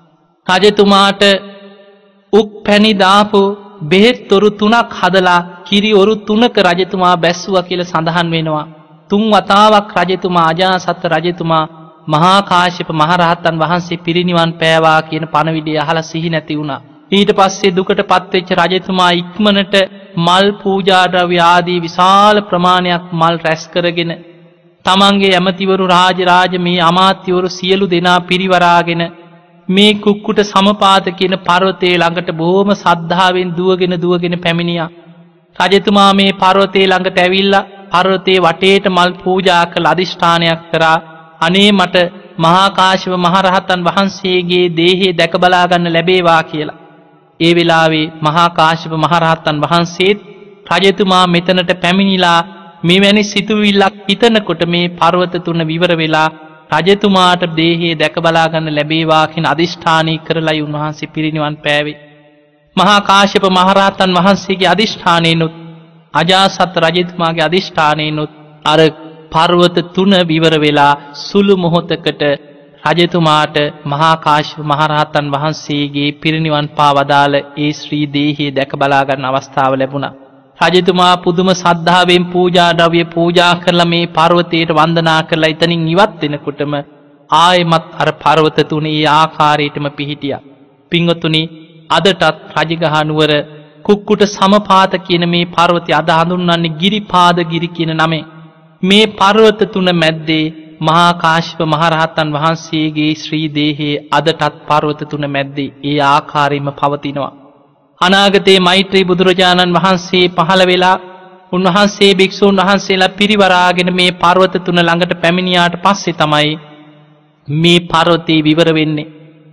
රජතුමාට උක් පැණි දාපු බෙහෙත්තුරු 3ක් හදලා කිරිඔරු 3ක රජතුමා බැස්සුවා කියලා සඳහන් වෙනවා. 3 වතාවක් රජතුමා අජාසත් රජතුමා මහා කාශ්‍යප මහරහතන් වහන්සේ පිරිනිවන් පෑවා කියන පණවිඩය අහලා සිහි නැති වුණා. ඊට පස්සේ දුකටපත් වෙච්ච රජතුමා ඉක්මනට මල් පූජා ද්‍රව්‍ය ආදී විශාල ප්‍රමාණයක් මල් රැස් කරගෙන තමන්ගේ ඇමතිවරු රාජ මේ අමාත්‍යවරු සියලු දෙනා පිරිවරාගෙන මේ කුක්කුට සමපාත කියන පර්වතයේ ළඟට බොහොම සද්ධාවෙන් දුවගෙන පැමිණියා. රජතුමා මේ පර්වතයේ ළඟට ඇවිල්ලා පර්වතයේ වටේට මල් පූජා කළ අදිෂ්ඨානයක් කරා. අනේ මට මහා කාශ්‍යප මහරහතන් වහන්සේගේ දේහය දැක බලා ගන්න ලැබේවා කියලා. ඒ වෙලාවේ මහා කාශ්‍යප මහරහතන් වහන්සේත් රජතුමා මෙතනට පැමිණිලා මෙවැනි සිතුවිල්ලක් හිතනකොට මේ පර්වත තුන විවර වෙලා රජතුමාට දේහය දැක බලා ගන්න ලැබේවා කියන අදිෂ්ඨානය කරලායි උන්වහන්සේ පිරිනිවන් පෑවේ. මහා කාශ්‍යප මහරහතන් වහන්සේගේ අදිෂ්ඨානයෙන්ුත් අජාසත් රජතුමාගේ අදිෂ්ඨානයෙන්ුත් අර පර්වත තුන විවර වෙලා සුළු මොහොතකට රජතුමාට මහා කාශ්‍යප මහරහතන් වහන්සේගේ පිරිනිවන් පා වදාළ ඒ ශ්‍රී දේහය දැක බලා ගන්න අවස්ථාව ලැබුණා. රජතුමා පුදුම සද්ධාවෙන් පූජා ද්‍රව්‍ය පූජා කරලා මේ පර්වතයට වන්දනා කරලා එතනින් ඉවත් වෙනකොටම ආයෙමත් අර පර්වත තුනේ ආකාරයටම පිහිටියා. පින්වතුනි, අදටත් රජගහ නුවර කුක්කුට සමපාත කියන මේ පර්වතය අද හඳුන්වන්නේ ගිරිපාද ගිරි කියන නමෙන්. මේ පර්වත තුන මැද්දේ මහා කාශ්‍යප මහරහතන් වහන්සේගේ ශ්‍රී දේහය අදටත් පර්වත තුන මැද්දේ ඒ ආකාරයෙන්ම පවතිනවා. අනාගතයේ මෛත්‍රී බුදුරජාණන් වහන්සේ පහළ වෙලා උන්වහන්සේ භික්ෂූන් වහන්සේලා පිරිවරාගෙන මේ පර්වත තුන ළඟට පැමිණියාට පස්සේ තමයි මේ පර්වතේ විවර වෙන්නේ.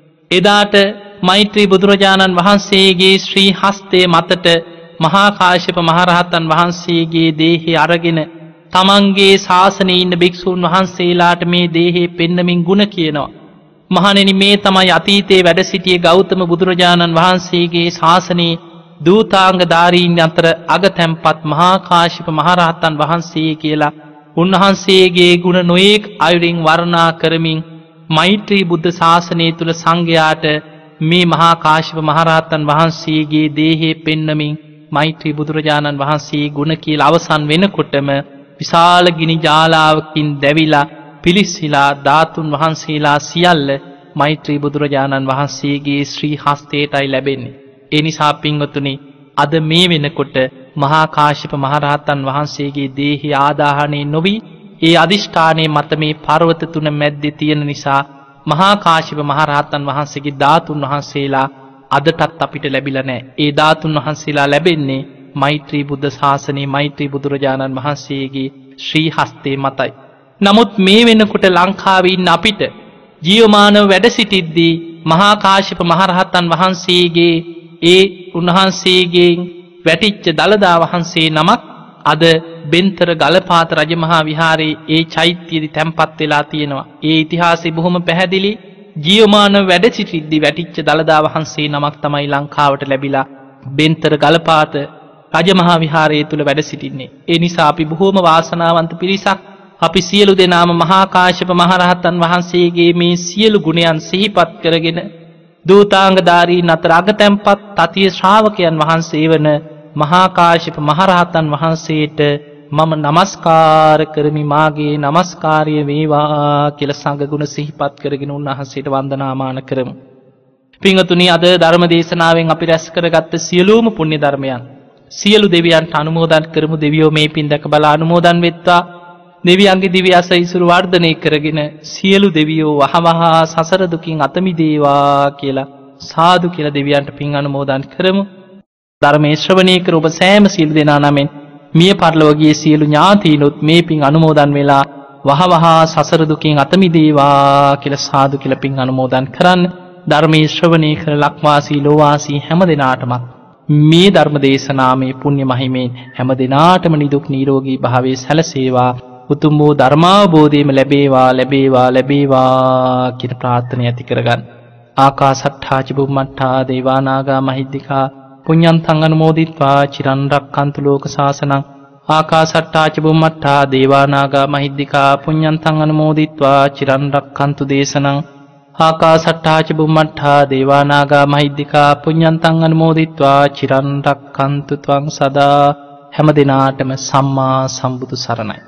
එදාට මෛත්‍රී බුදුරජාණන් වහන්සේගේ ශ්‍රී හස්තයේ මතට මහා කාශ්‍යප මහරහතන් වහන්සේගේ දේහය අරගෙන තමන්ගේ ශාසනයේ ඉන්න භික්ෂූන් වහන්සේලාට මේ දේහය පෙන්නමින් ගුණ කියනවා. මහණෙනි, මේ තමයි අතීතයේ වැඩ සිටියේ ගෞතම බුදුරජාණන් වහන්සේගේ ශාසනයේ දූතාංගධාරීන් අතර අගතැන්පත් මහා කාශ්‍යප මහරහතන් වහන්සේ කියලා උන්වහන්සේගේ ගුණ නොයෙක් අයුරින් වර්ණනා කරමින් මෛත්‍රී බුද්ධ ශාසනය තුල සංඝයාට මේ මහා කාශ්‍යප මහරහතන් වහන්සේගේ දේහය පෙන්නමින් මෛත්‍රී බුදුරජාණන් වහන්සේ ගුණ කියලා අවසන් වෙනකොටම විශාල ගිනි ජාලාවකින් දැවිලා පිලිසිලා ධාතුන් වහන්සේලා සියල්ල මෛත්‍රී බුදුරජාණන් වහන්සේගේ ශ්‍රී හස්තයටයි ලැබෙන්නේ. ඒ නිසා පින්වතුනි, අද මේ වෙනකොට මහා කාශ්‍යප මහරහතන් වහන්සේගේ දේහය ආදාහණය නොවි ඒ අදිෂ්ඨානයේ මත මේ පර්වත තුන මැද්දේ තියෙන නිසා මහා කාශ්‍යප මහරහතන් වහන්සේගේ ධාතුන් වහන්සේලා අදටත් අපිට ලැබිලා නැහැ. ඒ ධාතුන් වහන්සේලා ලැබෙන්නේ මෛත්‍රී බුද්ධ ශාසනයේ මෛත්‍රී බුදුරජාණන් වහන්සේගේ ශ්‍රී හස්තේ මතයි. නමුත් මේ වෙනකොට ලංකාවේ ඉන්න අපිට ජීවමානව වැඩ සිටිද්දී මහා කාශ්‍යප මහරහතන් වහන්සේගේ ඒ උන්වහන්සේගෙන් වැටිච්ච දළදා වහන්සේ නමක් අද බෙන්තර ගලපාත රජමහා විහාරයේ ඒ චෛත්‍යයේදී තැන්පත් වෙලා තියෙනවා. ඒ ඉතිහාසය බොහොම පැහැදිලි. ජීවමානව වැඩ සිටිද්දී වැටිච්ච දළදා වහන්සේ නමක් තමයි ලංකාවට ලැබිලා බෙන්තර ගලපාත රජමහා විහාරයේ තුල වැඩ සිටින්නේ. ඒ නිසා අපි බොහොම වාසනාවන්ත පිරිසක්. අපි සියලු දෙනාම මහා කාශ්‍යප මහරහතන් වහන්සේගේ මේ සියලු ගුණයන් සිහිපත් කරගෙන දූතාංගධාරීන් අතර අගතැන්පත් තතිය ශ්‍රාවකයන් වහන්සේ වන මහා කාශ්‍යප මහරහතන් වහන්සේට මම නමස්කාර කරමි, මාගේ නමස්කාරය වේවා කියලා සංඝ ගුණ සිහිපත් කරගෙන උන්වහන්සේට වන්දනාමාන කරමු. පින්වතුනි, අද ධර්ම දේශනාවෙන් අපි රැස් කරගත්ත සියලුම පුණ්‍ය ධර්මයන් සියලු දෙවියන්ට අනුමෝදන් කරමු. දෙවියෝ මේ පින් දැක බලා අනුමෝදන් වෙත්වා. දෙවියන්ගේ දිව්‍ය අසීසුරු වර්ධනය කරගෙන සියලු දෙවියෝ වහවහා සසර දුකින් අත මිදේවා කියලා සාදු කියලා දෙවියන්ට පින් අනුමෝදන් කරමු. ධර්මයේ ශ්‍රවණය කර ඔබ සෑම සියලු දෙනා නමෙන් මිය පරලොවගේ සියලු ඥාතීනොත් මේ පින් අනුමෝදන් වෙලා වහවහා සසර දුකින් අත මිදේවා කියලා සාදු කියලා පින් අනුමෝදන් කරන්න. ධර්මයේ ශ්‍රවණය කර ලක්වාසී ලෝවාසී හැම දිනාටම මේ ධර්ම දේශනාමේ පුණ්‍ය මහිමෙන් හැම දිනාටම නිදුක් නිරෝගී භාවයේ සැලසේවා. උතුම් වූ ධර්මාවබෝධයම ලැබේවා ලැබේවා ලැබේවා කියන ප්‍රාර්ථනාව ඇති කරගන්න. ආකාසට්ඨා ච බුම්මට්ඨා දේවා නාග මහිද්దికා පුඤ්ඤන්තං අනුමෝදිත්වා චිරන් රක්ඛන්තු ලෝක සාසනං ආකාසට්ඨා ච බුම්මට්ඨා දේවා නාග මහිද්దికා පුඤ්ඤන්තං අනුමෝදිත්වා චිරන් රක්ඛන්තු දේශනං ආකාසට්ඨා ච බුම්මට්ඨා දේවා නාග මහිද්దికා පුඤ්ඤන්තං අනුමෝදිත්වා චිරන් රක්ඛන්තු ත්වං සදා. හැම දිනාටම සම්මා සම්බුදු සරණයි.